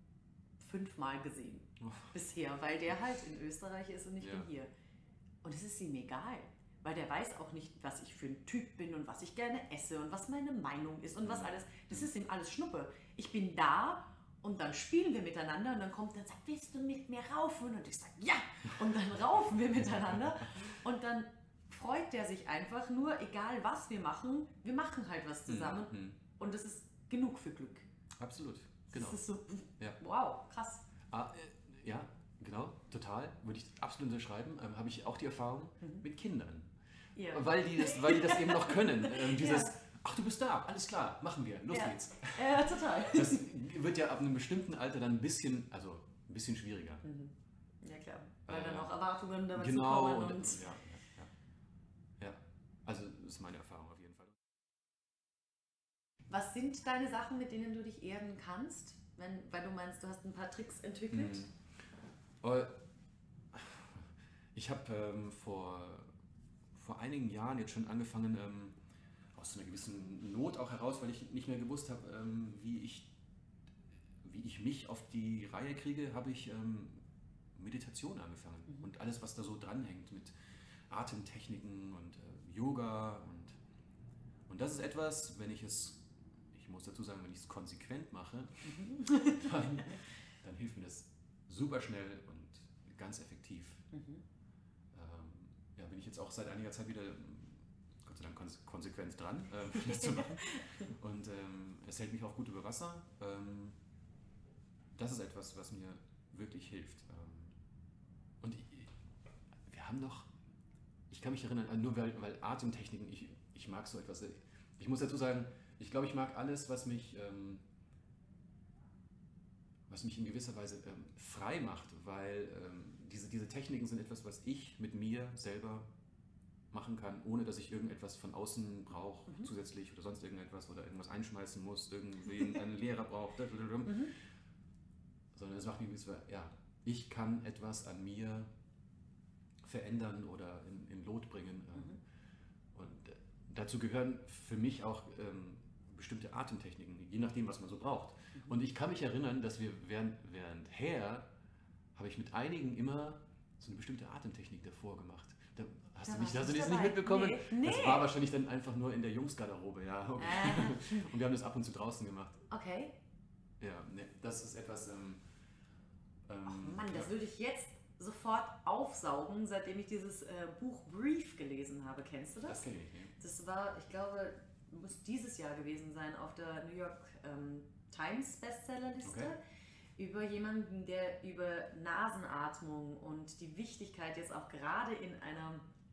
fünfmal gesehen Oh. bisher, weil der halt in Österreich ist und ich Ja. bin hier. Und es ist ihm egal, weil der weiß auch nicht, was ich für ein Typ bin und was ich gerne esse und was meine Meinung ist und was Mhm. alles. Das ist ihm alles Schnuppe. Ich bin da und dann spielen wir miteinander und dann kommt er und sagt, willst du mit mir raufen? Und ich sage, ja! Und dann raufen wir miteinander und dann freut der sich einfach nur, egal was wir machen, wir machen halt was zusammen Mhm. und das ist genug für Glück. Absolut, genau. Das ist so, Ja. wow, krass. Ah, äh, ja, genau, total. Würde ich absolut unterschreiben. Ähm, Habe ich auch die Erfahrung Mhm. mit Kindern. Ja. Weil die das, weil die das eben noch können. Ähm, dieses, Ja. ach, du bist da, alles klar, machen wir, los Ja. geht's. Ja, total. Das wird ja ab einem bestimmten Alter dann ein bisschen, also ein bisschen schwieriger. Mhm. Ja klar, weil dann Äh, auch Erwartungen damit Genau, kommen und, und ja, ja, ja. ja, also das ist meine Erfahrung auf jeden Fall. was sind deine Sachen, mit denen du dich erden kannst? Wenn, weil du meinst, du hast ein paar Tricks entwickelt. Mhm. Aber ich habe ähm, vor, vor einigen Jahren jetzt schon angefangen, ähm, aus so einer gewissen Not auch heraus, weil ich nicht mehr gewusst habe, ähm, wie, ich, wie ich mich auf die Reihe kriege, habe ich ähm, Meditation angefangen. Mhm. Und alles, was da so dranhängt mit Atemtechniken und äh, Yoga. Und, und das ist etwas, wenn ich es, ich muss dazu sagen, wenn ich es konsequent mache, Mhm. dann, dann hilft mir das super schnell und ganz effektiv. Mhm. Ähm, ja, bin ich jetzt auch seit einiger Zeit wieder, Gott sei Dank, konse- konsequent dran, ähm, das zu machen. Und ähm, es hält mich auch gut über Wasser. Ähm, das ist etwas, was mir wirklich hilft. Ähm, und ich, wir haben doch, ich kann mich erinnern, äh, nur weil, weil Atemtechniken, ich, ich mag so etwas. Ich muss dazu sagen, ich glaube, ich mag alles, was mich, ähm, was mich in gewisser Weise ähm, frei macht, weil ähm, diese, diese Techniken sind etwas, was ich mit mir selber machen kann, ohne dass ich irgendetwas von außen brauche, Mhm. zusätzlich oder sonst irgendetwas oder irgendwas einschmeißen muss, irgendwie einen Lehrer braucht, sondern Mhm. es macht mich gewiss, ja, ich kann etwas an mir verändern oder in, in Lot bringen. ähm, Mhm. Und äh, dazu gehören für mich auch ähm, bestimmte Atemtechniken, je nachdem, was man so braucht. Mhm. Und ich kann mich erinnern, dass wir während, währendher habe ich mit einigen immer so eine bestimmte Atemtechnik davor gemacht. Da hast Da du, nicht, warst hast du du das dabei. nicht mitbekommen? Nee. Nee. Das war wahrscheinlich dann einfach nur in der Jungsgarderobe, ja. Okay. Ah. Und wir haben das ab und zu draußen gemacht. Okay. Ja, ne, das ist etwas. Ähm, ähm, Ach Mann, das ja. würde ich jetzt sofort aufsaugen, seitdem ich dieses äh, Buch Brief gelesen habe. Kennst du das? Das kenne ich nicht. Das war, ich glaube, muss dieses Jahr gewesen sein auf der New York ähm, Times Bestsellerliste. Okay. Über jemanden, der über Nasenatmung und die Wichtigkeit jetzt auch gerade in einer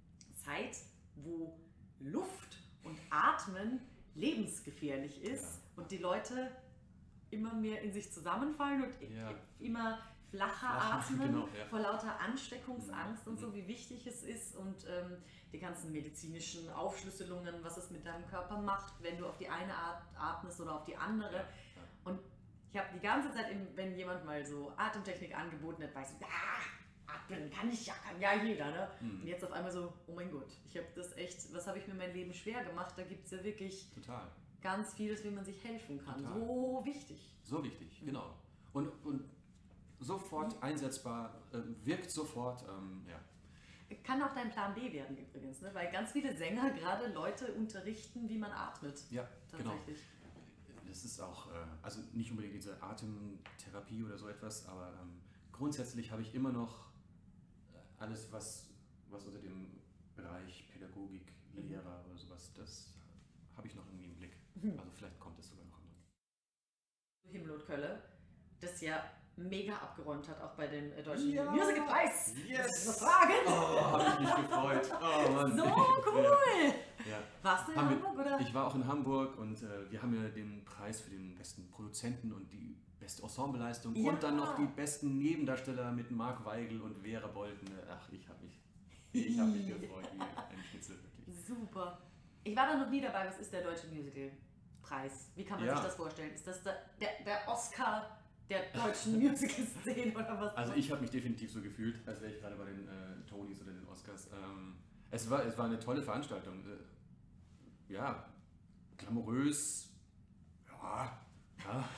Zeit, wo Luft und Atmen lebensgefährlich ist ja. und die Leute immer mehr in sich zusammenfallen und ja. immer flacher atmen, genau, ja. vor lauter Ansteckungsangst mhm. und so, wie wichtig es ist und ähm, die ganzen medizinischen Aufschlüsselungen, was es mit deinem Körper macht, wenn du auf die eine Art atmest oder auf die andere. Ja. Ja. Und ich habe die ganze Zeit, wenn jemand mal so Atemtechnik angeboten hat, weiß ich, ah, atmen kann ich ja, kann ja jeder. Ne? Mhm. Und jetzt auf einmal so, oh mein Gott, ich habe das echt, was habe ich mir mein Leben schwer gemacht? Da gibt es ja wirklich Total. ganz vieles, wie man sich helfen kann. Total. So wichtig. So wichtig, mhm. genau. Und, und sofort mhm. einsetzbar, äh, wirkt sofort, ähm, ja. Kann auch dein Plan B werden übrigens, ne? Weil ganz viele Sänger gerade Leute unterrichten, wie man atmet. Ja, tatsächlich. Genau. Das ist auch, äh, also nicht unbedingt diese Atemtherapie oder so etwas, aber ähm, grundsätzlich habe ich immer noch alles, was, was unter dem Bereich Pädagogik, Lehrer oder sowas, das habe ich noch irgendwie im Blick. Mhm. Also vielleicht kommt es sogar noch einmal. Himmel und Kölle, das ja mega abgeräumt hat, auch bei dem äh, Deutschen ja. Musicalpreis. Yes! Das fragen. Oh, habe ich mich gefreut. Oh, Mann. So cool! Ja. Warst du in haben Hamburg, wir, oder? Ich war auch in Hamburg und äh, wir haben ja den Preis für den besten Produzenten und die beste Ensembleleistung ja. und dann noch die besten Nebendarsteller mit Marc Weigel und Vera Bolten. Ach, ich habe mich, ich hab mich gefreut, wie ein Schnitzel, wirklich. Super. Ich war da noch nie dabei. Was ist der Deutsche Musicalpreis? Wie kann man ja. sich das vorstellen? Ist das der, der, der Oscar der deutschen Musical-Szene oder was? Also ich habe mich definitiv so gefühlt, als wäre ich gerade bei den äh, Tonys oder den Oscars. Ähm, es, war, es war eine tolle Veranstaltung. Äh, ja, glamourös. Ja, ja.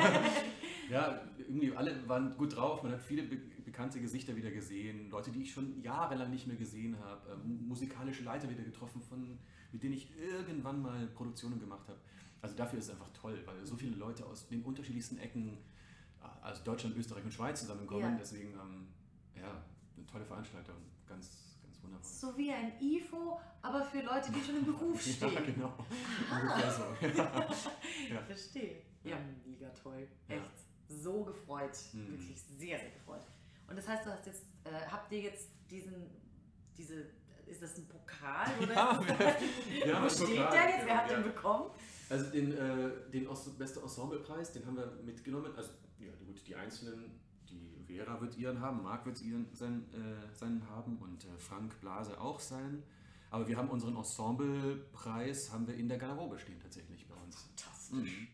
ja, irgendwie alle waren gut drauf. Man hat viele be bekannte Gesichter wieder gesehen. Leute, die ich schon jahrelang nicht mehr gesehen habe. Ähm, musikalische Leiter wieder getroffen, von, mit denen ich irgendwann mal Produktionen gemacht habe. Also dafür ist es einfach toll, weil so viele Leute aus den unterschiedlichsten Ecken, also Deutschland, Österreich und Schweiz zusammenkommen. Ja. Deswegen, ähm, ja, eine tolle Veranstaltung. Ganz, ganz wunderbar. So wie ein I F O, aber für Leute, die schon im Beruf stehen. Ja, genau. Ungefähr so. Ja. Ja. Verstehe. Ja, mega toll. Echt. Ja. So gefreut. Hm. Wirklich sehr, sehr gefreut. Und das heißt, du hast jetzt, äh, habt ihr jetzt diesen, diese, ist das ein Pokal? Oder ja, wir, ja, wo steht Pokal. der jetzt? Wer ja, hat ja. den bekommen? Also den, äh, den beste Ensemblepreis, den haben wir mitgenommen. Also ja, gut, die Einzelnen, die Vera wird ihren haben, Marc wird ihren sein, äh, seinen haben und äh, Frank Blase auch sein. Aber wir haben unseren Ensemblepreis haben wir in der Garderobe stehen tatsächlich bei uns. Fantastisch.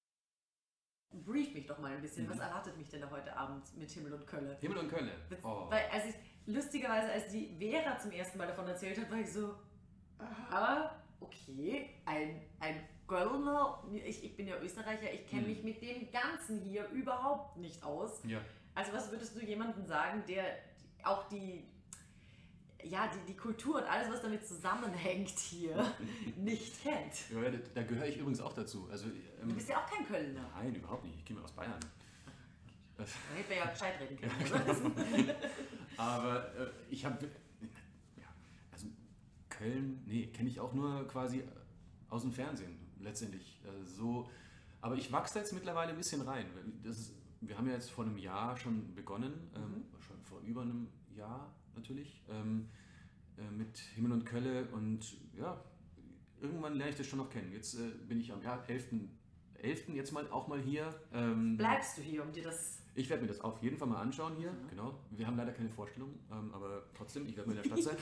Mhm. Brief mich doch mal ein bisschen. Mhm. Was erwartet mich denn da heute Abend mit Himmel und Kölle? Himmel und Kölle. Oh. Weil als ich lustigerweise, als die Vera zum ersten Mal davon erzählt hat, war ich so, aha, okay, ein, ein Kölner, ich, ich bin ja Österreicher, ich kenne mhm. mich mit dem Ganzen hier überhaupt nicht aus. Ja. Also was würdest du jemandem sagen, der auch die, ja, die, die Kultur und alles, was damit zusammenhängt hier, nicht kennt? Ja, da, da gehöre ich übrigens auch dazu. Also, ähm, du bist ja auch kein Kölner. Nein, überhaupt nicht. Ich komme aus Bayern. Da hätten wir ja gescheit reden können. Ja. Aber äh, ich habe, ja, also Köln, nee, kenne ich auch nur quasi aus dem Fernsehen letztendlich. Äh, so, aber ich wachse da jetzt mittlerweile ein bisschen rein. Das ist, wir haben ja jetzt vor einem Jahr schon begonnen, ähm, mhm. schon vor über einem Jahr natürlich, ähm, äh, mit Himmel und Kölle und ja, irgendwann lerne ich das schon noch kennen. Jetzt äh, bin ich am ja, elften jetzt mal auch mal hier. Ähm, Bleibst du hier, um dir das... Ich werde mir das auf jeden Fall mal anschauen hier, mhm. genau. Wir haben leider keine Vorstellung, ähm, aber trotzdem, ich werde mal in der Stadt sein.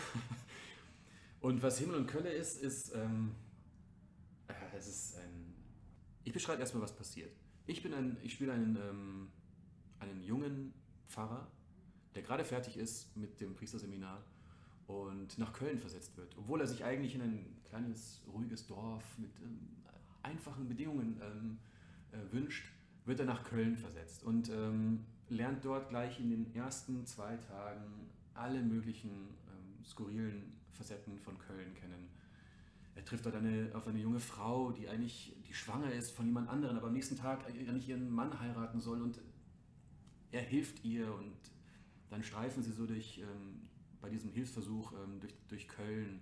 Und was Himmel und Kölle ist, ist, ähm, äh, es ist ein... Ich beschreibe erstmal, was passiert. Ich bin ein, ich spiele einen, ähm, einen jungen Pfarrer, der gerade fertig ist mit dem Priesterseminar und nach Köln versetzt wird, obwohl er sich eigentlich in ein kleines, ruhiges Dorf mit ähm, einfachen Bedingungen ähm, äh, wünscht, wird er nach Köln versetzt und ähm, lernt dort gleich in den ersten zwei Tagen alle möglichen ähm, skurrilen Facetten von Köln kennen. Er trifft dort eine, auf eine junge Frau, die eigentlich die schwanger ist von jemand anderem, aber am nächsten Tag eigentlich ihren Mann heiraten soll und er hilft ihr und dann streifen sie so durch, ähm, bei diesem Hilfsversuch ähm, durch, durch Köln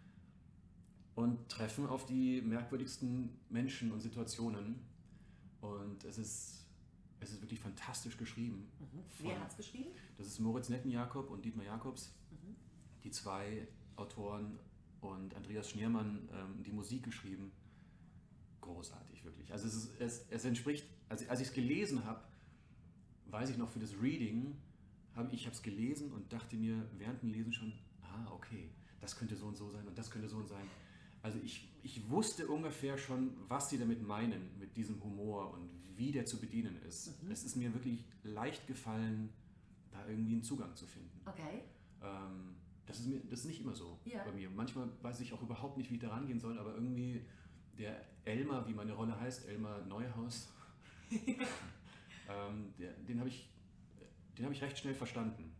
und treffen auf die merkwürdigsten Menschen und Situationen. Und es ist, es ist wirklich fantastisch geschrieben. Mhm. Wer hat es geschrieben? Das ist Moritz Nettenjakob und Dietmar Jakobs, mhm. die zwei Autoren und Andreas Schniermann ähm, die Musik geschrieben. Großartig, wirklich. Also es, ist, es, es entspricht, also als ich es gelesen habe, weiß ich noch für das Reading, hab, ich habe es gelesen und dachte mir während dem Lesen schon, ah, okay, das könnte so und so sein und das könnte so und sein. Also ich, ich wusste ungefähr schon, was sie damit meinen, mit diesem Humor und wie der zu bedienen ist. Mhm. Es ist mir wirklich leicht gefallen, da irgendwie einen Zugang zu finden. Okay. Ähm, das, ist mir, das ist nicht immer so ja. bei mir. Manchmal weiß ich auch überhaupt nicht, wie ich da rangehen soll, aber irgendwie der Elmar, wie meine Rolle heißt, Elmar Neuhaus, ähm, der, den habe ich, den hab ich recht schnell verstanden.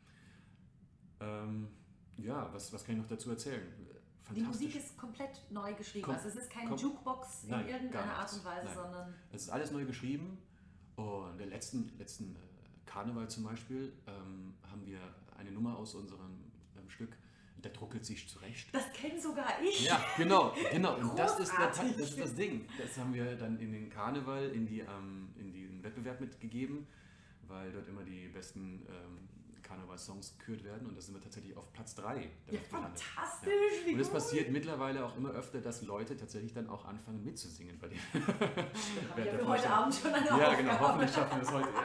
Ähm, ja, was, was kann ich noch dazu erzählen? Die Musik ist komplett neu geschrieben. Kom also es ist keine Jukebox in nein, irgendeiner Art und Weise, nein. sondern... Es ist alles neu geschrieben. Und der letzten, letzten Karneval zum Beispiel ähm, haben wir eine Nummer aus unserem ähm, Stück, der druckelt sich zurecht. Das kenne sogar ich. Ja, genau, genau. Und das ist, der, das ist das Ding. Das haben wir dann in den Karneval, in, die, ähm, in den Wettbewerb mitgegeben, weil dort immer die besten ähm, Karneval-Songs gekürt werden und da sind wir tatsächlich auf Platz drei. Ja, fantastisch! Ja. Wie und es gut. passiert mittlerweile auch immer öfter, dass Leute tatsächlich dann auch anfangen mitzusingen bei dem. Ja, wir heute Abend schon eine Ja, Aufgabe. genau, hoffentlich schaffen wir es heute.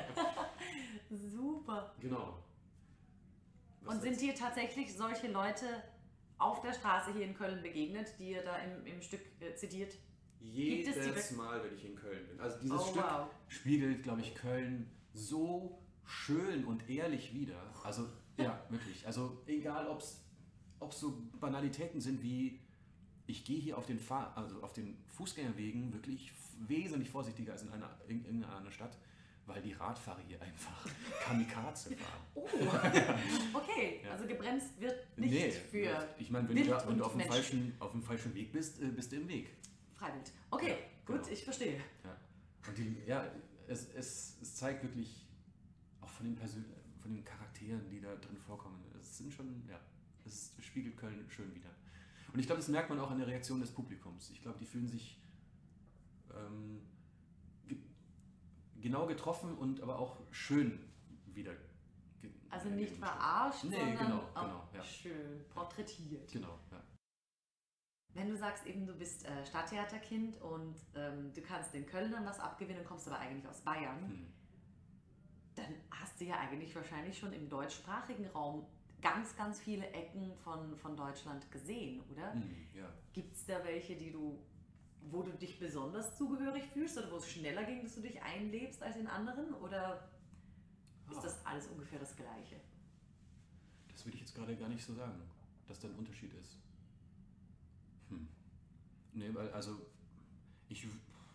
Super. Genau. Was und sind dir tatsächlich solche Leute auf der Straße hier in Köln begegnet, die ihr da im, im Stück äh, zitiert? Jedes Mal, wenn ich in Köln bin. Also dieses oh, Stück wow. spiegelt, glaube ich, Köln so schön und ehrlich wieder. Also, ja, wirklich. Also, egal, ob es so Banalitäten sind wie, ich gehe hier auf den, Fahr also auf den Fußgängerwegen wirklich wesentlich vorsichtiger als in einer, in, in einer Stadt, weil die Radfahrer hier einfach Kamikaze fahren. Oh, okay. Ja. Also gebremst wird nicht nee, für ich meine, wenn, du, wenn du auf dem, falschen, auf dem falschen Weg bist, bist du im Weg. Freiwild. Okay, ja, gut, genau. Ich verstehe. Ja. Und die, ja, es, es, es zeigt wirklich auch von den, Persön von den Charakteren, die da drin vorkommen. Es sind schon, ja, es spiegelt Köln schön wieder. Und ich glaube, das merkt man auch an der Reaktion des Publikums. Ich glaube, die fühlen sich ähm, ge genau getroffen und aber auch schön wieder. Also nicht verarscht, nee, sondern genau, auch genau, ja. schön porträtiert. Genau, ja. Wenn du sagst eben, du bist äh, Stadttheaterkind und ähm, du kannst den Kölnern was abgewinnen, kommst aber eigentlich aus Bayern, hm. dann hast du ja eigentlich wahrscheinlich schon im deutschsprachigen Raum ganz, ganz viele Ecken von, von Deutschland gesehen, oder? Hm, ja. Gibt es da welche, die du, wo du dich besonders zugehörig fühlst oder wo es schneller ging, dass du dich einlebst als in anderen? Oder ah. ist das alles ungefähr das Gleiche? Das würde ich jetzt gerade gar nicht so sagen, dass da ein Unterschied ist. Hm. Nee, weil, also, ich,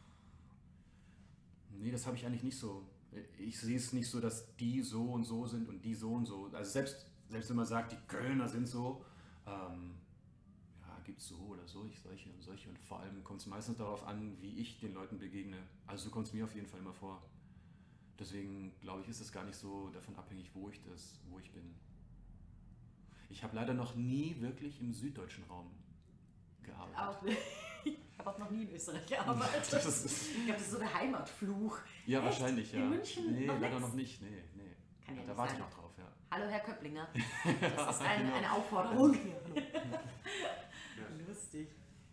nee, das habe ich eigentlich nicht so. Ich sehe es nicht so, dass die so und so sind und die so und so. Also selbst, selbst wenn man sagt, die Kölner sind so, ähm, ja, gibt es so oder so, ich solche und solche. Und vor allem kommt es meistens darauf an, wie ich den Leuten begegne. Also so kommt es mir auf jeden Fall immer vor. Deswegen, glaube ich, ist es gar nicht so davon abhängig, wo ich, das, wo ich bin. Ich habe leider noch nie wirklich im süddeutschen Raum gearbeitet. Auch nicht. Ich habe auch noch nie in Österreich gearbeitet. Das ist, ich glaube, das ist so der Heimatfluch. Ja, Echt? Wahrscheinlich, ja. In München? Nee, noch leider nix? noch nicht. Nee, nee. Kann ja da nicht warte sein. ich noch drauf, ja. Hallo, Herr Köpplinger. Das ist eine, Genau. eine Aufforderung. Ja. Lustig.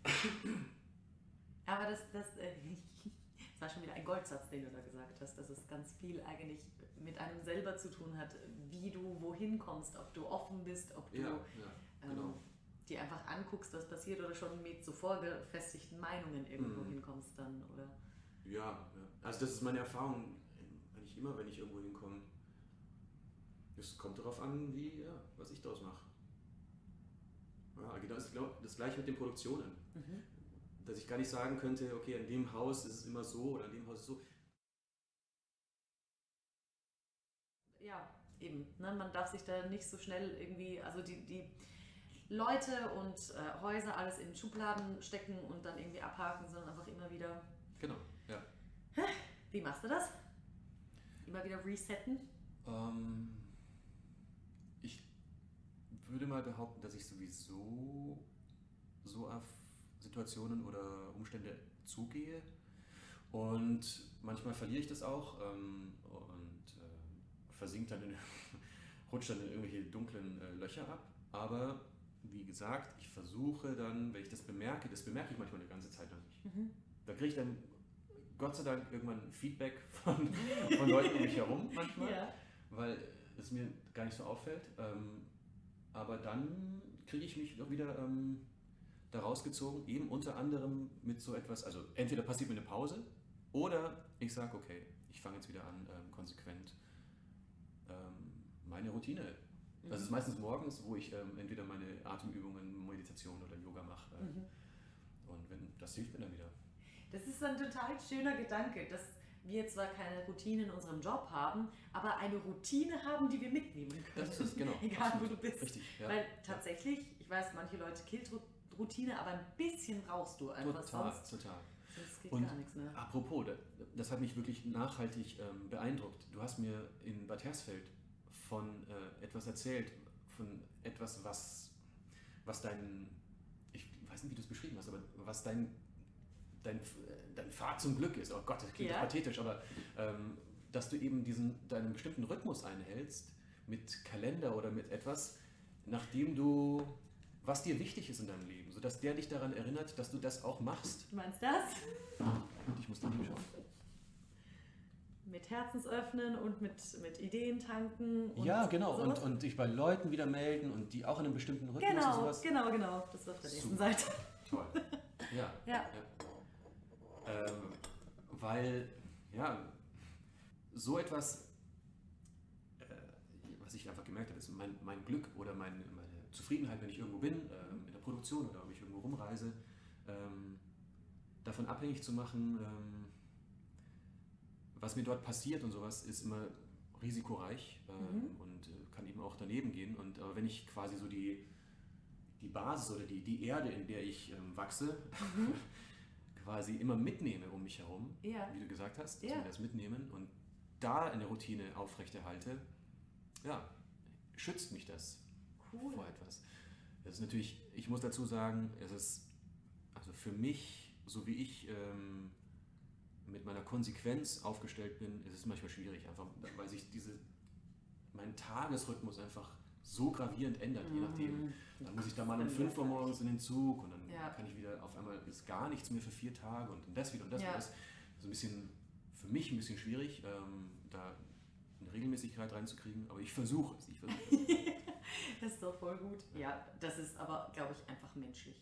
Aber das, das, äh, das war schon wieder ein Goldsatz, den du da gesagt hast, dass es ganz viel eigentlich mit einem selber zu tun hat, wie du wohin kommst, ob du offen bist, ob du Ja, ja, genau. ähm, dir einfach anguckst, was passiert oder schon mit so vorgefestigten Meinungen irgendwo Mhm. hinkommst dann, oder? Ja, ja. Also das ist meine Erfahrung, eigentlich immer, wenn ich irgendwo hinkomme. Es kommt darauf an, wie, ja, was ich daraus mache. Ja, genau, das ist glaub, das gleiche mit den Produktionen. Mhm. Dass ich gar nicht sagen könnte, okay, in dem Haus ist es immer so oder in dem Haus ist es so. Ja, eben. Ne? Man darf sich da nicht so schnell irgendwie, also die, die Leute und äh, Häuser alles in Schubladen stecken und dann irgendwie abhaken, sondern einfach immer wieder... Genau, ja. Wie machst du das? Immer wieder resetten? Ähm, ich würde mal behaupten, dass ich sowieso so auf Situationen oder Umstände zugehe und manchmal verliere ich das auch ähm, und äh, versinkt dann in, rutscht dann in irgendwelche dunklen äh, Löcher ab, aber wie gesagt, ich versuche dann, wenn ich das bemerke, das bemerke ich manchmal eine ganze Zeit lang nicht. Mhm. Da kriege ich dann Gott sei Dank irgendwann Feedback von, von Leuten um mich herum manchmal, Ja. weil es mir gar nicht so auffällt. Ähm, aber dann kriege ich mich doch wieder ähm, da rausgezogen, eben unter anderem mit so etwas, also entweder passiert mir eine Pause oder ich sage, okay, ich fange jetzt wieder an, ähm, konsequent ähm, meine Routine. Mhm. Das ist meistens morgens, wo ich ähm, entweder meine Atemübungen, Meditation oder Yoga mache. Äh, Mhm. Und wenn, das hilft mir dann wieder. Das ist ein total schöner Gedanke, dass wir zwar keine Routine in unserem Job haben, aber eine Routine haben, die wir mitnehmen können. Das ist genau. Egal, absolut. wo du bist. Richtig, ja. Weil tatsächlich, ich weiß, manche Leute killt Routine, aber ein bisschen brauchst du einfach, Total, sonst, total. sonst geht Und gar nichts mehr. Apropos, das, das hat mich wirklich nachhaltig ähm, beeindruckt. Du hast mir in Bad Hersfeld von äh, etwas erzählt, von etwas, was, was dein, ich weiß nicht, wie du es beschrieben hast, aber was dein, dein, dein Pfad zum Glück ist. Oh Gott, das klingt Ja. pathetisch, aber ähm, dass du eben diesen, deinen bestimmten Rhythmus einhältst mit Kalender oder mit etwas, nachdem du, was dir wichtig ist in deinem Leben, sodass der dich daran erinnert, dass du das auch machst. Du meinst das? Und ich muss da hinschauen. Mit Herzensöffnen und mit, mit Ideen tanken. Und Ja, genau. Und, sowas. und dich bei Leuten wieder melden und die auch in einem bestimmten Rhythmus und Genau, sowas. genau, genau. Das war auf der nächsten Super. Seite. Toll. Ja. Ja. ja. Ähm, weil, ja, so etwas, äh, was ich einfach gemerkt habe, ist mein, mein Glück oder mein, meine Zufriedenheit, wenn ich irgendwo bin, ähm, in der Produktion oder ob ich irgendwo rumreise, ähm, davon abhängig zu machen, ähm, was mir dort passiert und sowas, ist immer risikoreich ähm, Mhm. und äh, kann eben auch daneben gehen. Und aber wenn ich quasi so die, die Basis oder die, die Erde, in der ich ähm, wachse, Mhm. quasi immer mitnehme um mich herum, Ja. wie du gesagt hast, dass Ja. wir das mitnehmen und da eine Routine aufrechterhalte, ja, schützt mich das Cool. vor etwas. Das ist natürlich, ich muss dazu sagen, es ist also für mich, so wie ich ähm, mit meiner Konsequenz aufgestellt bin, ist es manchmal schwierig, einfach weil sich diese, mein Tagesrhythmus einfach so gravierend ändert, je nachdem. Mhm. Dann muss ich da mal um Das fünf Uhr morgens in den Zug und dann Ja. kann ich wieder auf einmal ist gar nichts mehr für vier Tage und das wieder und das Ja. wieder. Das ist so ein bisschen für mich ein bisschen schwierig, ähm, da eine Regelmäßigkeit reinzukriegen, aber ich versuche es. Ich versuche es. Das ist doch voll gut. Ja, das ist aber, glaube ich, einfach menschlich.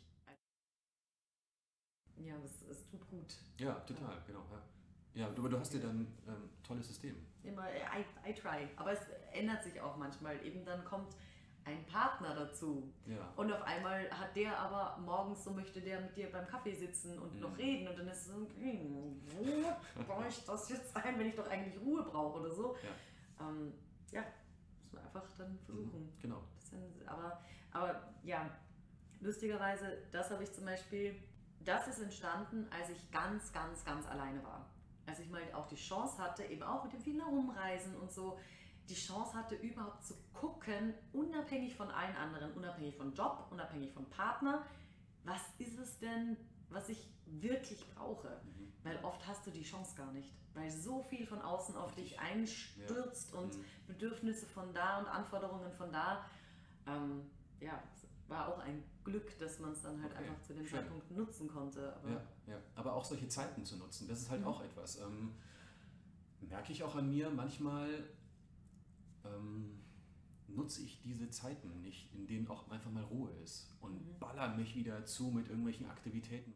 Ja, es, es tut gut. Ja, total, genau. Ja, ja aber du hast ja dann ein ähm, tolles System. Immer, I, I try. Aber es ändert sich auch manchmal. Eben dann kommt ein Partner dazu. Ja. Und auf einmal hat der aber morgens, so möchte der mit dir beim Kaffee sitzen und Mhm. noch reden. Und dann ist es so, hm, wo baue ich das jetzt ein, wenn ich doch eigentlich Ruhe brauche oder so. Ja. Ähm, ja, muss man einfach dann versuchen. Mhm, genau. Bisschen, aber, aber ja, lustigerweise, das habe ich zum Beispiel, das ist entstanden, als ich ganz, ganz, ganz alleine war. Als ich mal auch die Chance hatte, eben auch mit dem vielen Herumreisen und so, die Chance hatte, überhaupt zu gucken, unabhängig von allen anderen, unabhängig von Job, unabhängig von Partner, was ist es denn, was ich wirklich brauche? Mhm. Weil oft hast du die Chance gar nicht, weil so viel von außen auf Richtig. dich einstürzt und Mhm. Bedürfnisse von da und Anforderungen von da. Ähm, ja, es war auch ein Glück, dass man es dann halt Okay, einfach zu dem schön. Zeitpunkt nutzen konnte. Aber Ja, ja. Aber auch solche Zeiten zu nutzen, das ist halt Mhm. auch etwas. Ähm, merke ich auch an mir, manchmal ähm, nutze ich diese Zeiten nicht, in denen auch einfach mal Ruhe ist und Mhm. baller mich wieder zu mit irgendwelchen Aktivitäten.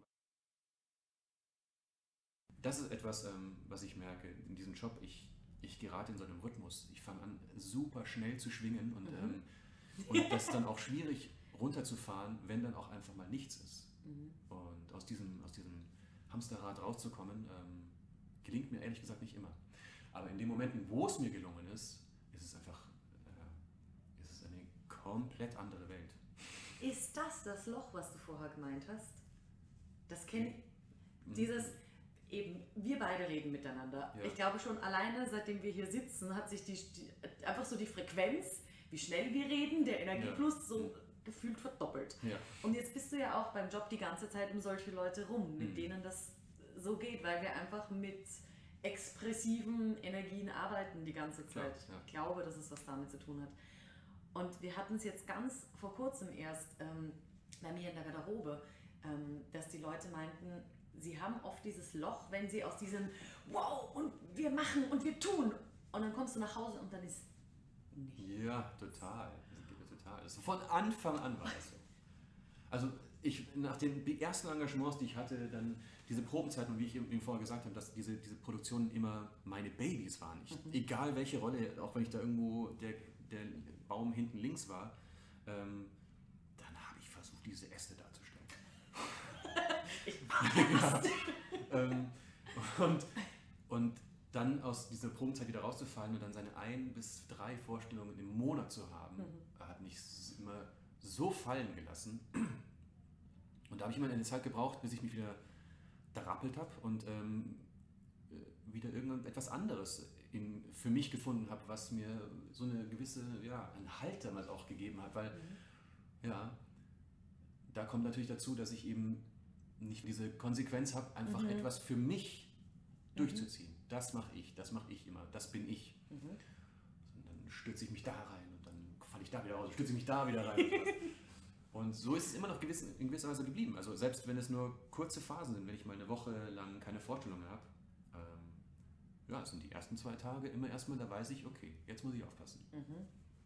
Das ist etwas, ähm, was ich merke in diesem Job. Ich, ich gerate in so einem Rhythmus. Ich fange an, super schnell zu schwingen und, Mhm. ähm, und das ist dann auch schwierig runterzufahren, wenn dann auch einfach mal nichts ist. Mhm. Und aus diesem, aus diesem Hamsterrad rauszukommen, ähm, gelingt mir ehrlich gesagt nicht immer. Aber in den Momenten, wo es mir gelungen ist, ist es einfach äh, ist es eine komplett andere Welt. Ist das das Loch, was du vorher gemeint hast? Das kenne ich. Mhm. Dieses, eben, wir beide reden miteinander. Ja. Ich glaube schon alleine, seitdem wir hier sitzen, hat sich die, die einfach so die Frequenz, wie schnell wir reden, der Energiefluss so Mhm. gefühlt verdoppelt. Ja. Und jetzt bist du ja auch beim Job die ganze Zeit um solche Leute rum, mit Mhm. denen das so geht, weil wir einfach mit expressiven Energien arbeiten die ganze Klar, Zeit. ja. Ich glaube, dass es was damit zu tun hat. Und wir hatten es jetzt ganz vor kurzem erst ähm, bei mir in der Garderobe, ähm, dass die Leute meinten, sie haben oft dieses Loch, wenn sie aus diesem Wow und wir machen und wir tun und dann kommst du nach Hause und dann ist nichts. Ja, total. total. Also von Anfang an war das so. Also ich, nach den ersten Engagements, die ich hatte, dann diese Probenzeiten, und wie ich eben vorher gesagt habe, dass diese, diese Produktionen immer meine Babys waren. Ich, mhm. Egal welche Rolle, auch wenn ich da irgendwo der, der Baum hinten links war, ähm, dann habe ich versucht, diese Äste darzustellen. Ich ja, ähm, und, und dann aus dieser Probenzeit wieder rauszufallen und dann seine ein bis drei Vorstellungen im Monat zu haben, mhm. hat mich immer so fallen gelassen. Und da habe ich immer eine Zeit gebraucht, bis ich mich wieder darappelt habe und ähm, wieder irgendetwas anderes in, für mich gefunden habe, was mir so eine gewisse, ja, einen Halt damals auch gegeben hat, weil, mhm. ja, da kommt natürlich dazu, dass ich eben nicht diese Konsequenz habe, einfach mhm. etwas für mich durchzuziehen. Mhm. Das mache ich, das mache ich immer, das bin ich. Mhm. Und dann stürze ich mich da rein und dann falle ich da wieder raus, stürze ich mich da wieder rein. Und so ist es immer noch gewiss, in gewisser Weise geblieben. Also selbst wenn es nur kurze Phasen sind, wenn ich mal eine Woche lang keine Vorstellung mehr habe, ähm, ja, sind die ersten zwei Tage immer erstmal, da weiß ich, okay, jetzt muss ich aufpassen. Mhm.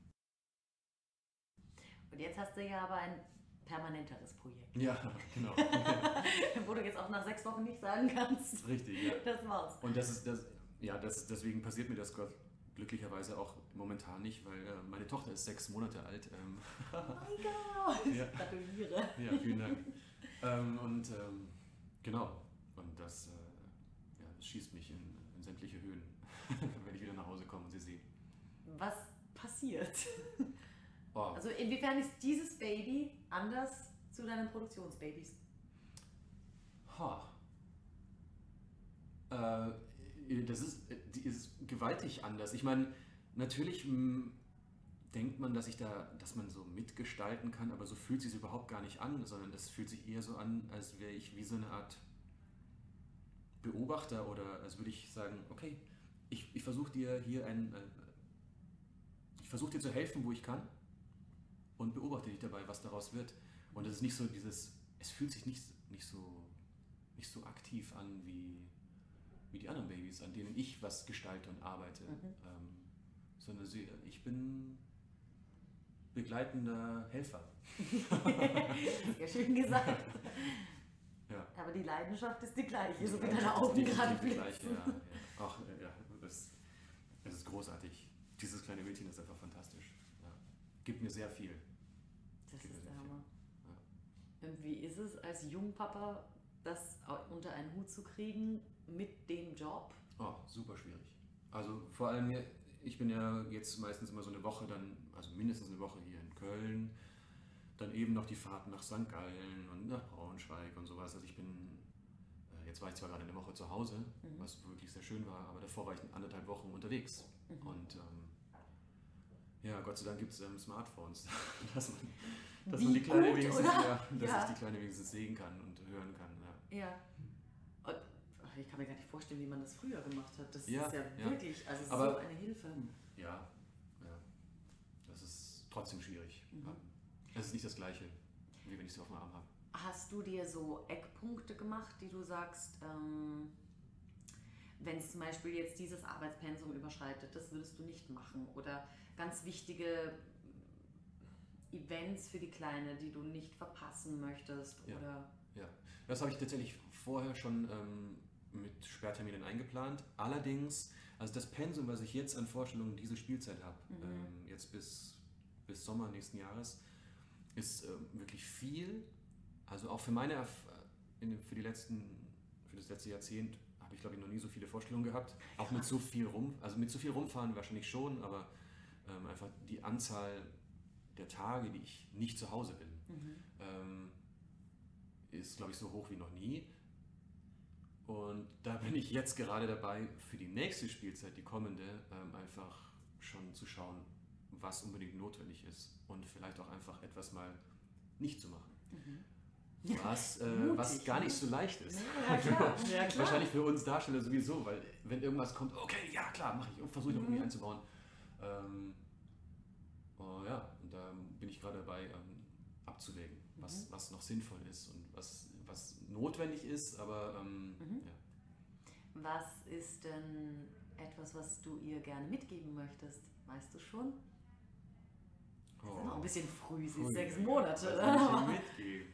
Und jetzt hast du ja aber ein permanenteres Projekt. Ja, genau. Wo du jetzt auch nach sechs Wochen nicht sagen kannst. Richtig, ja. Das war's. Und das ist das, ja, das, deswegen passiert mir das Gott glücklicherweise auch momentan nicht, weil äh, meine Tochter ist sechs Monate alt. Ähm, oh mein Gott! Ja. Gratuliere. Ja, vielen Dank. ähm, und ähm, genau, und das, äh, ja, das schießt mich in, in sämtliche Höhen, wenn ich wieder nach Hause komme und sie sehe. Was passiert? Oh. Also inwiefern ist dieses Baby anders zu deinen Produktionsbabys? Ha. Äh, Das ist, die ist gewaltig anders. Ich meine, natürlich m, denkt man, dass ich da, dass man so mitgestalten kann, aber so fühlt sich überhaupt gar nicht an, sondern das fühlt sich eher so an, als wäre ich wie so eine Art Beobachter oder als würde ich sagen, okay, ich, ich versuche dir hier ein, äh, ich versuche dir zu helfen, wo ich kann und beobachte dich dabei, was daraus wird. Und es ist nicht so dieses, es fühlt sich nicht, nicht so, nicht so aktiv an wie wie die anderen Babys, an denen ich was gestalte und arbeite, mhm. ähm, sondern sie, ich bin begleitender Helfer. Ja, schön gesagt. Ja. Aber die Leidenschaft ist die gleiche, die so wie deine Augen gerade blitzen. Gleiche, ja, ja. Ach, ja, das, das ist großartig. Dieses kleine Mädchen ist einfach fantastisch. Ja. Gibt mir sehr viel. Das ist der Hammer. Ja. Und wie ist es als Jungpapa, das unter einen Hut zu kriegen mit dem Job? Oh, super schwierig. Also vor allem, ich bin ja jetzt meistens immer so eine Woche dann, also mindestens eine Woche hier in Köln, dann eben noch die Fahrten nach Sankt Gallen und nach Braunschweig und sowas. Also ich bin, jetzt war ich zwar gerade eine Woche zu Hause, mhm. was wirklich sehr schön war, aber davor war ich anderthalb Wochen unterwegs. Mhm. Und ähm, ja, Gott sei Dank gibt es ähm, Smartphones, dass man, dass man die Kleine gut, wenigstens, ja, dass ja. ich die Kleine wenigstens sehen kann und hören kann. Ja. Ja. Und, ach, ich kann mir gar nicht vorstellen, wie man das früher gemacht hat. Das ja, ist ja, ja wirklich, also aber, so eine Hilfe. Ja, ja, das ist trotzdem schwierig. Mhm. Es ist nicht das Gleiche, wie wenn ich sie auf dem Arm habe. Hast du dir so Eckpunkte gemacht, die du sagst, ähm, wenn es zum Beispiel jetzt dieses Arbeitspensum überschreitet, das würdest du nicht machen? Oder ganz wichtige Events für die Kleine, die du nicht verpassen möchtest? Ja, oder? Ja. Das habe ich tatsächlich vorher schon ähm, mit Sperrterminen eingeplant. Allerdings, also das Pensum, was ich jetzt an Vorstellungen diese Spielzeit habe, mhm. ähm, jetzt bis, bis Sommer nächsten Jahres, ist ähm, wirklich viel. Also auch für meine, Erf in, für, die letzten, für das letzte Jahrzehnt habe ich, glaube ich, noch nie so viele Vorstellungen gehabt. Auch mit so viel rum, also mit so viel rumfahren wahrscheinlich schon, aber ähm, einfach die Anzahl der Tage, die ich nicht zu Hause bin, mhm. ähm, ist, glaube ich, so hoch wie noch nie. Und da bin ich jetzt gerade dabei, für die nächste Spielzeit, die kommende, ähm, einfach schon zu schauen, was unbedingt notwendig ist und vielleicht auch einfach etwas mal nicht zu machen. Mhm. Was, äh, was gar nicht so leicht ist. Ja, klar. Ja, klar. Wahrscheinlich für uns Darsteller sowieso, weil wenn irgendwas kommt, okay, ja klar, mache ich, versuche ich noch irgendwie einzubauen. Ähm, oh, ja, ich gerade dabei ähm, abzuwägen, was, mhm. was noch sinnvoll ist und was, was notwendig ist, aber ähm, mhm. ja. Was ist denn etwas, was du ihr gerne mitgeben möchtest? Weißt du schon? Das ist Oh. noch ein bisschen früh, sie ist Ui. sechs Monate. Was kann ich ihr mitgeben?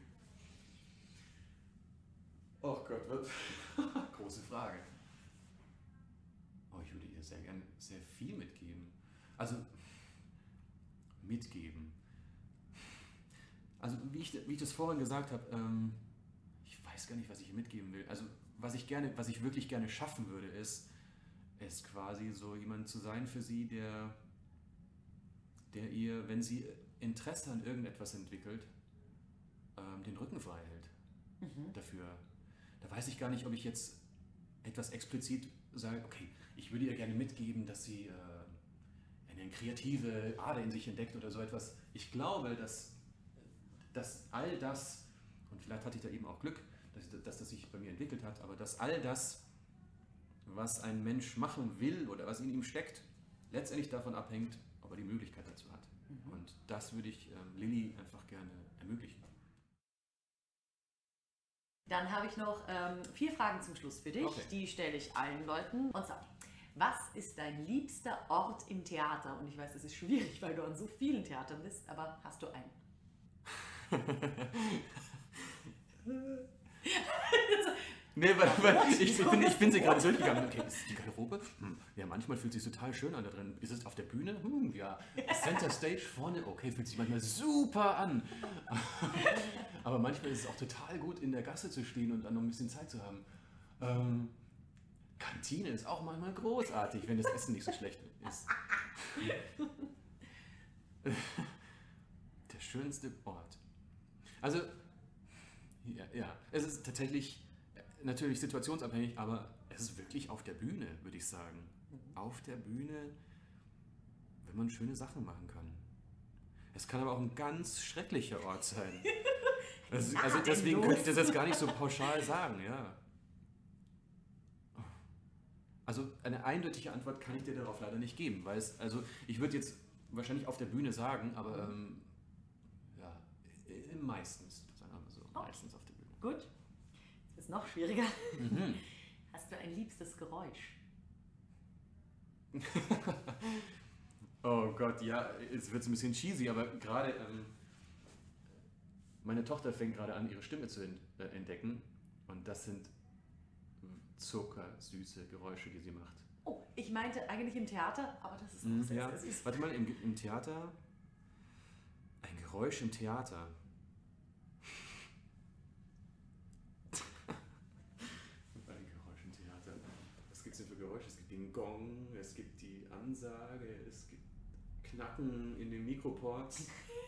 Oh Gott, was? Große Frage. Oh, ich würde ihr sehr gerne sehr viel mitgeben. Also, mitgeben. Also, wie ich, wie ich das vorhin gesagt habe, ähm, ich weiß gar nicht, was ich ihr mitgeben will. Also, was ich gerne, was ich wirklich gerne schaffen würde, ist, ist quasi so jemand zu sein für sie, der, der ihr, wenn sie Interesse an irgendetwas entwickelt, ähm, den Rücken frei hält. Mhm. Dafür. Da weiß ich gar nicht, ob ich jetzt etwas explizit sage, okay, ich würde ihr gerne mitgeben, dass sie äh, eine kreative Ader in sich entdeckt oder so etwas. Ich glaube, dass, dass all das, und vielleicht hatte ich da eben auch Glück, dass, dass das sich bei mir entwickelt hat, aber dass all das, was ein Mensch machen will oder was in ihm steckt, letztendlich davon abhängt, ob er die Möglichkeit dazu hat. Mhm. Und das würde ich ähm, Lilly einfach gerne ermöglichen. Dann habe ich noch ähm, vier Fragen zum Schluss für dich. Okay. Die stelle ich allen Leuten. Und zwar, was ist dein liebster Ort im Theater? Und ich weiß, das ist schwierig, weil du an so vielen Theatern bist, aber hast du einen? Nee, weil, weil ich, ich, bin, ich bin sie gerade durchgegangen. Okay, ist es die Garderobe? Hm. Ja, manchmal fühlt es sich total schön an da drin. Ist es auf der Bühne? Hm, ja. Center Stage vorne? Okay, fühlt sich manchmal super an. Aber manchmal ist es auch total gut, in der Gasse zu stehen und dann noch ein bisschen Zeit zu haben. Ähm, Kantine ist auch manchmal großartig, wenn das Essen nicht so schlecht ist. Der schönste Ort. Also, ja, ja, es ist tatsächlich natürlich situationsabhängig, aber es ist wirklich auf der Bühne, würde ich sagen. Auf der Bühne, wenn man schöne Sachen machen kann. Es kann aber auch ein ganz schrecklicher Ort sein. Also, also deswegen könnte ich das jetzt gar nicht so pauschal sagen, ja. Also eine eindeutige Antwort kann ich dir darauf leider nicht geben, weil es, also ich würde jetzt wahrscheinlich auf der Bühne sagen, aber ähm, ja, meistens, sagen wir mal so, okay. meistens auf der Bühne. Gut, jetzt ist noch schwieriger. Mhm. Hast du ein liebstes Geräusch? Oh Gott, ja, jetzt wird es ein bisschen cheesy, aber gerade ähm, meine Tochter fängt gerade an, ihre Stimme zu äh, entdecken und das sind zuckersüße Geräusche, die sie macht. Oh, ich meinte eigentlich im Theater, aber das ist auch Mhm, sehr, ja. sehr süß. Warte mal, im, im Theater, ein Geräusch im Theater. Ein Geräusch im Theater. Was gibt es denn für Geräusche? Es gibt den Gong, es gibt die Ansage, es gibt Knacken in den Mikroports.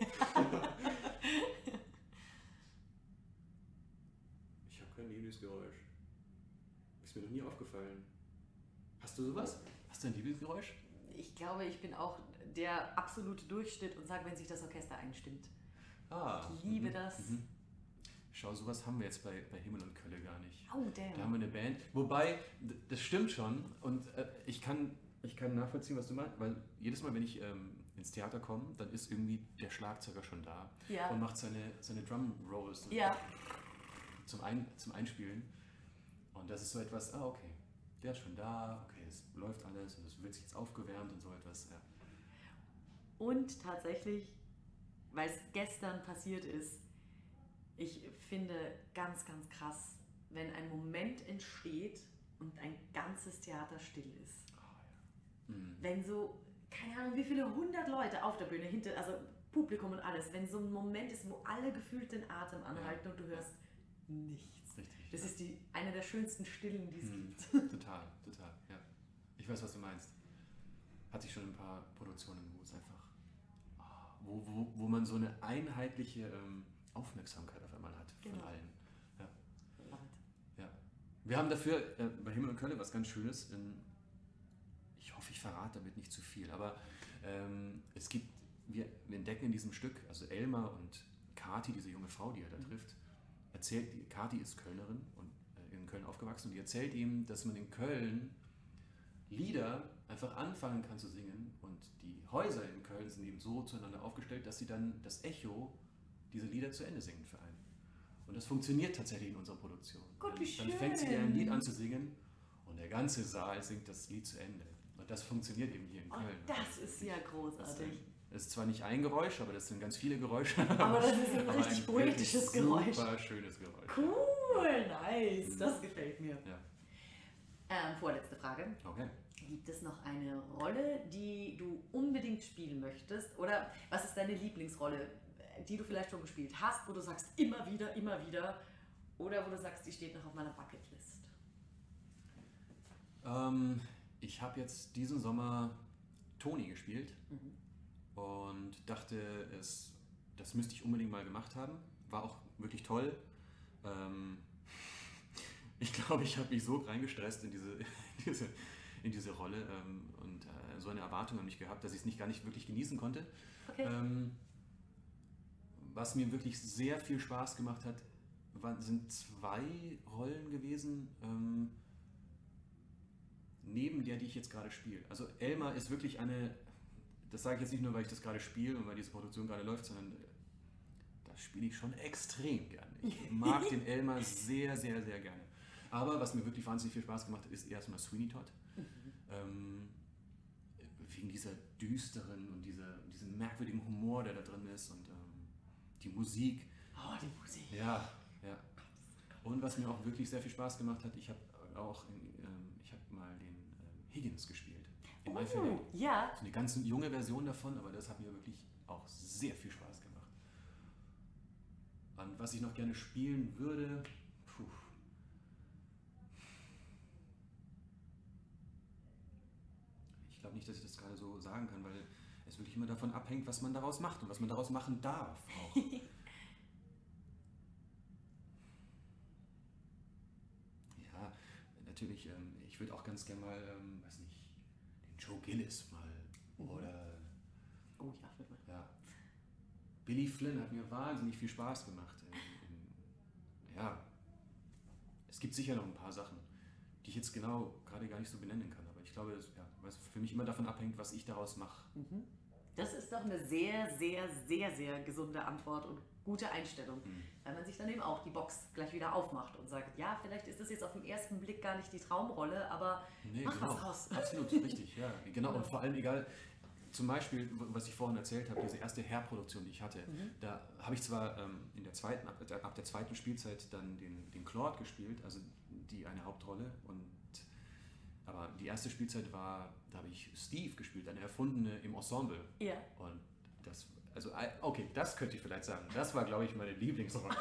Ich habe kein Lieblingsgeräusch. Ist mir noch nie aufgefallen. Hast du sowas? Hast du ein Lieblingsgeräusch? Ich glaube, ich bin auch der absolute Durchschnitt und sage, wenn sich das Orchester einstimmt. Ah, Ich liebe mhm, das. Mhm. Schau, sowas haben wir jetzt bei, bei Himmel und Kölle gar nicht. Oh, damn. Da haben wir eine Band. Wobei, d- das stimmt schon. Und äh, ich, kann, ich kann nachvollziehen, was du meinst. Weil jedes Mal, wenn ich ähm, ins Theater komme, dann ist irgendwie der Schlagzeuger schon da. Ja. Und macht seine, seine Drum Rolls Ja. zum, Ein, zum Einspielen. Und das ist so etwas, ah, okay, der ist schon da, okay, es läuft alles und es wird sich jetzt aufgewärmt und so etwas. Ja. Und tatsächlich, weil es gestern passiert ist, ich finde ganz, ganz krass, wenn ein Moment entsteht und ein ganzes Theater still ist. Oh, ja. Mhm. Wenn so, keine Ahnung, wie viele hundert Leute auf der Bühne, hinter, also Publikum und alles, wenn so ein Moment ist, wo alle gefühlt den Atem anhalten, ja, und du hörst nichts. Richtig. Das ja. ist die, eine der schönsten Stillen, die es Mhm. gibt. Total, total, ja. Ich weiß, was du meinst. Hatte ich schon ein paar Produktionen, wo es einfach, ah, wo, wo, wo man so eine einheitliche ähm, Aufmerksamkeit auf einmal hat von Genau. allen. Ja. Love it. Ja. Wir haben dafür äh, bei Himmel und Kölle was ganz Schönes. In, ich hoffe, ich verrate damit nicht zu viel, aber ähm, es gibt, wir, wir entdecken in diesem Stück, also Elmar und Kati, diese junge Frau, die er da Mhm. trifft, erzählt, die, Kati ist Kölnerin und äh, in Köln aufgewachsen und die erzählt ihm, dass man in Köln Lieder einfach anfangen kann zu singen und die Häuser in Köln sind eben so zueinander aufgestellt, dass sie dann das Echo diese Lieder zu Ende singen für einen. Und das funktioniert tatsächlich in unserer Produktion. Gott, wie schön. Dann fängt sie ein Lied an zu singen und der ganze Saal singt das Lied zu Ende. Und das funktioniert eben hier in Oh, Köln. das ist ja großartig. Das ist zwar nicht ein Geräusch, aber das sind ganz viele Geräusche. Aber das ist ein richtig ein poetisches Geräusch. Super schönes Geräusch. Cool, nice. Das gefällt mir. Ja. Ähm, vorletzte Frage. Okay. Gibt es noch eine Rolle, die du unbedingt spielen möchtest? Oder was ist deine Lieblingsrolle, die du vielleicht schon gespielt hast, wo du sagst, immer wieder, immer wieder? Oder wo du sagst, die steht noch auf meiner Bucketlist? Ähm, ich habe jetzt diesen Sommer Toni gespielt Mhm. und dachte, es, das müsste ich unbedingt mal gemacht haben. War auch wirklich toll. Ähm, ich glaube, ich habe mich so reingestresst in diese, diese, in diese Rolle ähm, und äh, so eine Erwartung an mich gehabt, dass ich es nicht gar nicht wirklich genießen konnte. Okay. Ähm, was mir wirklich sehr viel Spaß gemacht hat, waren, sind zwei Rollen gewesen, ähm, neben der, die ich jetzt gerade spiele. Also Elmar ist wirklich eine, das sage ich jetzt nicht nur, weil ich das gerade spiele und weil diese Produktion gerade läuft, sondern das spiele ich schon extrem gerne. Ich mag den Elmar sehr, sehr, sehr gerne. Aber was mir wirklich wahnsinnig viel Spaß gemacht hat, ist erstmal Sweeney Todd. Mhm. Ähm, wegen dieser düsteren und dieser, diesem merkwürdigen Humor, der da drin ist und ähm, die Musik. Oh, die Musik. Ja, ja. Und was mir auch wirklich sehr viel Spaß gemacht hat, ich habe auch in, ähm, ich habe mal den ähm, Higgins gespielt. In My Fair Lady. Oh, ja. So eine ganz junge Version davon, aber das hat mir wirklich auch sehr viel Spaß gemacht. Und was ich noch gerne spielen würde, puh. Ich glaube nicht, dass ich das gerade so sagen kann, weil es wirklich immer davon abhängt, was man daraus macht und was man daraus machen darf auch. Ja, natürlich, ähm, ich würde auch ganz gerne mal, ähm, weiß nicht, den Joe Gillis mal oder Oh ja, wird mal. ja, Billy Flynn hat mir wahnsinnig viel Spaß gemacht. In, in, ja, es gibt sicher noch ein paar Sachen, die ich jetzt genau gerade gar nicht so benennen kann, aber ich glaube, es, ja, weil es für mich immer davon abhängt, was ich daraus mache. Mhm. Das ist doch eine sehr, sehr, sehr, sehr gesunde Antwort und gute Einstellung, Mhm. weil man sich dann eben auch die Box gleich wieder aufmacht und sagt, ja, vielleicht ist das jetzt auf den ersten Blick gar nicht die Traumrolle, aber Nee, mach genau. was raus. Absolut, richtig, ja. Genau, und vor allem egal, zum Beispiel, was ich vorhin erzählt habe, diese erste Hair-Produktion, die ich hatte, Mhm. da habe ich zwar ähm, in der zweiten, ab, ab der zweiten Spielzeit dann den, den Claude gespielt, also die eine Hauptrolle, und aber die erste Spielzeit war, da habe ich Steve gespielt, eine erfundene im Ensemble. Ja. Und das, also, okay, das könnte ich vielleicht sagen. Das war, glaube ich, meine Lieblingsrolle.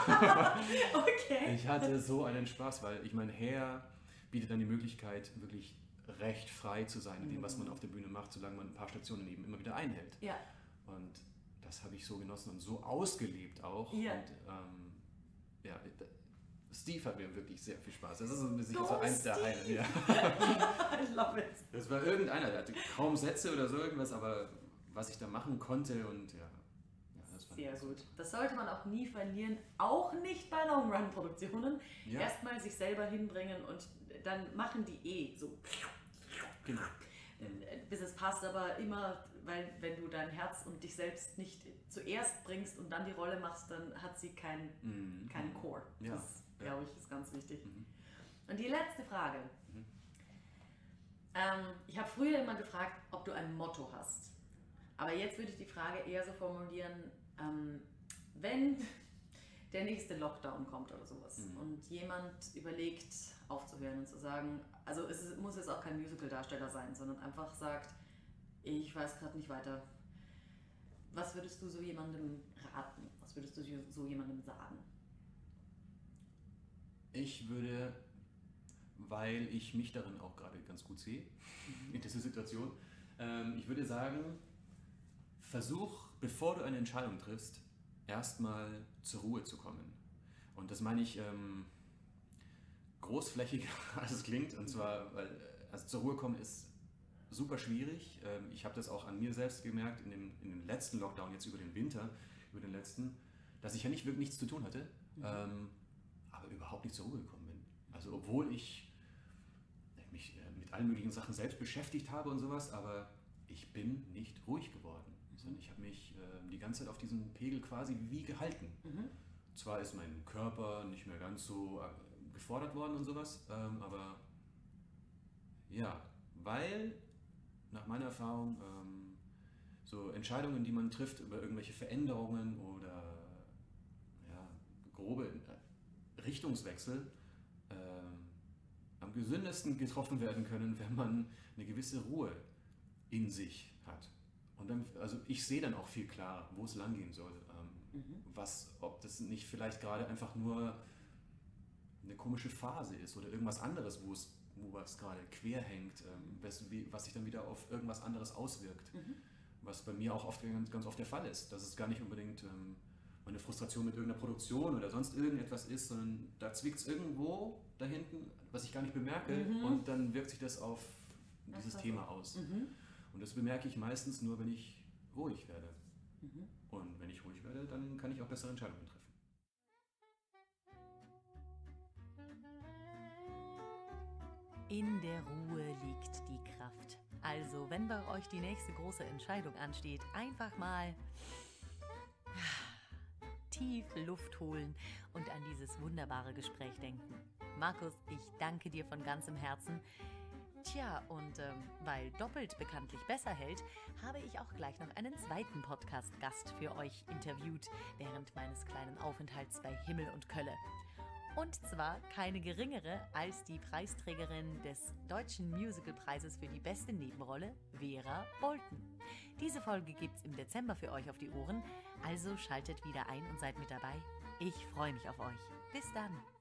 Okay. Ich hatte so einen Spaß, weil ich meine, Hair bietet dann die Möglichkeit, wirklich recht frei zu sein in dem, was man auf der Bühne macht, solange man ein paar Stationen eben immer wieder einhält. Ja. Und das habe ich so genossen und so ausgelebt auch. Ja. Und ähm, ja, Steve hat mir wirklich sehr viel Spaß. Das ist so, sicher Go so eins der Steve! Highlights. Ja. I love it. Das war irgendeiner, der hatte kaum Sätze oder so irgendwas, aber was ich da machen konnte und ja. ja das war Sehr ganz gut. Das sollte man auch nie verlieren, auch nicht bei Long-Run-Produktionen. Ja. Erstmal sich selber hinbringen und dann machen die eh so, Genau. bis es passt, aber immer, weil wenn du dein Herz und dich selbst nicht zuerst bringst und dann die Rolle machst, dann hat sie keinen Mhm. keinen Core. Ja. Das, glaube ich, ist ganz wichtig. Mhm. Und die letzte Frage. Mhm. Ähm, ich habe früher immer gefragt, ob du ein Motto hast. Aber jetzt würde ich die Frage eher so formulieren, ähm, wenn der nächste Lockdown kommt oder sowas Mhm. und jemand überlegt aufzuhören und zu sagen, also es ist, muss jetzt auch kein Musical-Darsteller sein, sondern einfach sagt, ich weiß gerade nicht weiter. Was würdest du so jemandem raten? Was würdest du so jemandem sagen? Ich würde, weil ich mich darin auch gerade ganz gut sehe, in dieser Situation, ähm, ich würde sagen, versuch, bevor du eine Entscheidung triffst, erstmal zur Ruhe zu kommen. Und das meine ich ähm, großflächiger, als es klingt. Und zwar, weil also zur Ruhe kommen ist super schwierig. Ähm, ich habe das auch an mir selbst gemerkt in dem, in dem letzten Lockdown, jetzt über den Winter, über den letzten, dass ich ja nicht wirklich nichts zu tun hatte, Mhm. ähm, aber überhaupt nicht zur Ruhe gekommen bin. Also obwohl ich mich äh, mit allen möglichen Sachen selbst beschäftigt habe und sowas, aber ich bin nicht ruhig geworden, mhm. sondern ich habe mich äh, die ganze Zeit auf diesem Pegel quasi wie gehalten. Mhm. Zwar ist mein Körper nicht mehr ganz so äh, gefordert worden und sowas, ähm, aber ja, weil nach meiner Erfahrung ähm, so Entscheidungen, die man trifft über irgendwelche Veränderungen oder ja, grobe Richtungswechsel, äh, am gesündesten getroffen werden können, wenn man eine gewisse Ruhe in sich hat. Und dann, also ich sehe dann auch viel klarer, wo es langgehen soll. Ähm, mhm. was, ob das nicht vielleicht gerade einfach nur eine komische Phase ist oder irgendwas anderes, wo es, wo was gerade quer hängt, ähm, was, was sich dann wieder auf irgendwas anderes auswirkt. Mhm. Was bei mir auch oft, ganz, ganz oft der Fall ist. Dass es gar nicht unbedingt ähm, eine Frustration mit irgendeiner Produktion oder sonst irgendetwas ist, sondern da zwickt es irgendwo da hinten, was ich gar nicht bemerke, mhm. und dann wirkt sich das auf dieses das Thema aus. Mhm. Und das bemerke ich meistens nur, wenn ich ruhig werde. Mhm. Und wenn ich ruhig werde, dann kann ich auch bessere Entscheidungen treffen. In der Ruhe liegt die Kraft. Also, wenn bei euch die nächste große Entscheidung ansteht, einfach mal tief Luft holen und an dieses wunderbare Gespräch denken. Markus, ich danke dir von ganzem Herzen. Tja, und ähm, weil doppelt bekanntlich besser hält, habe ich auch gleich noch einen zweiten Podcast-Gast für euch interviewt während meines kleinen Aufenthalts bei Himmel und Kölle. Und zwar keine geringere als die Preisträgerin des Deutschen Musicalpreises für die beste Nebenrolle, Vera Bolten. Diese Folge gibt's im Dezember für euch auf die Ohren, also schaltet wieder ein und seid mit dabei. Ich freue mich auf euch. Bis dann!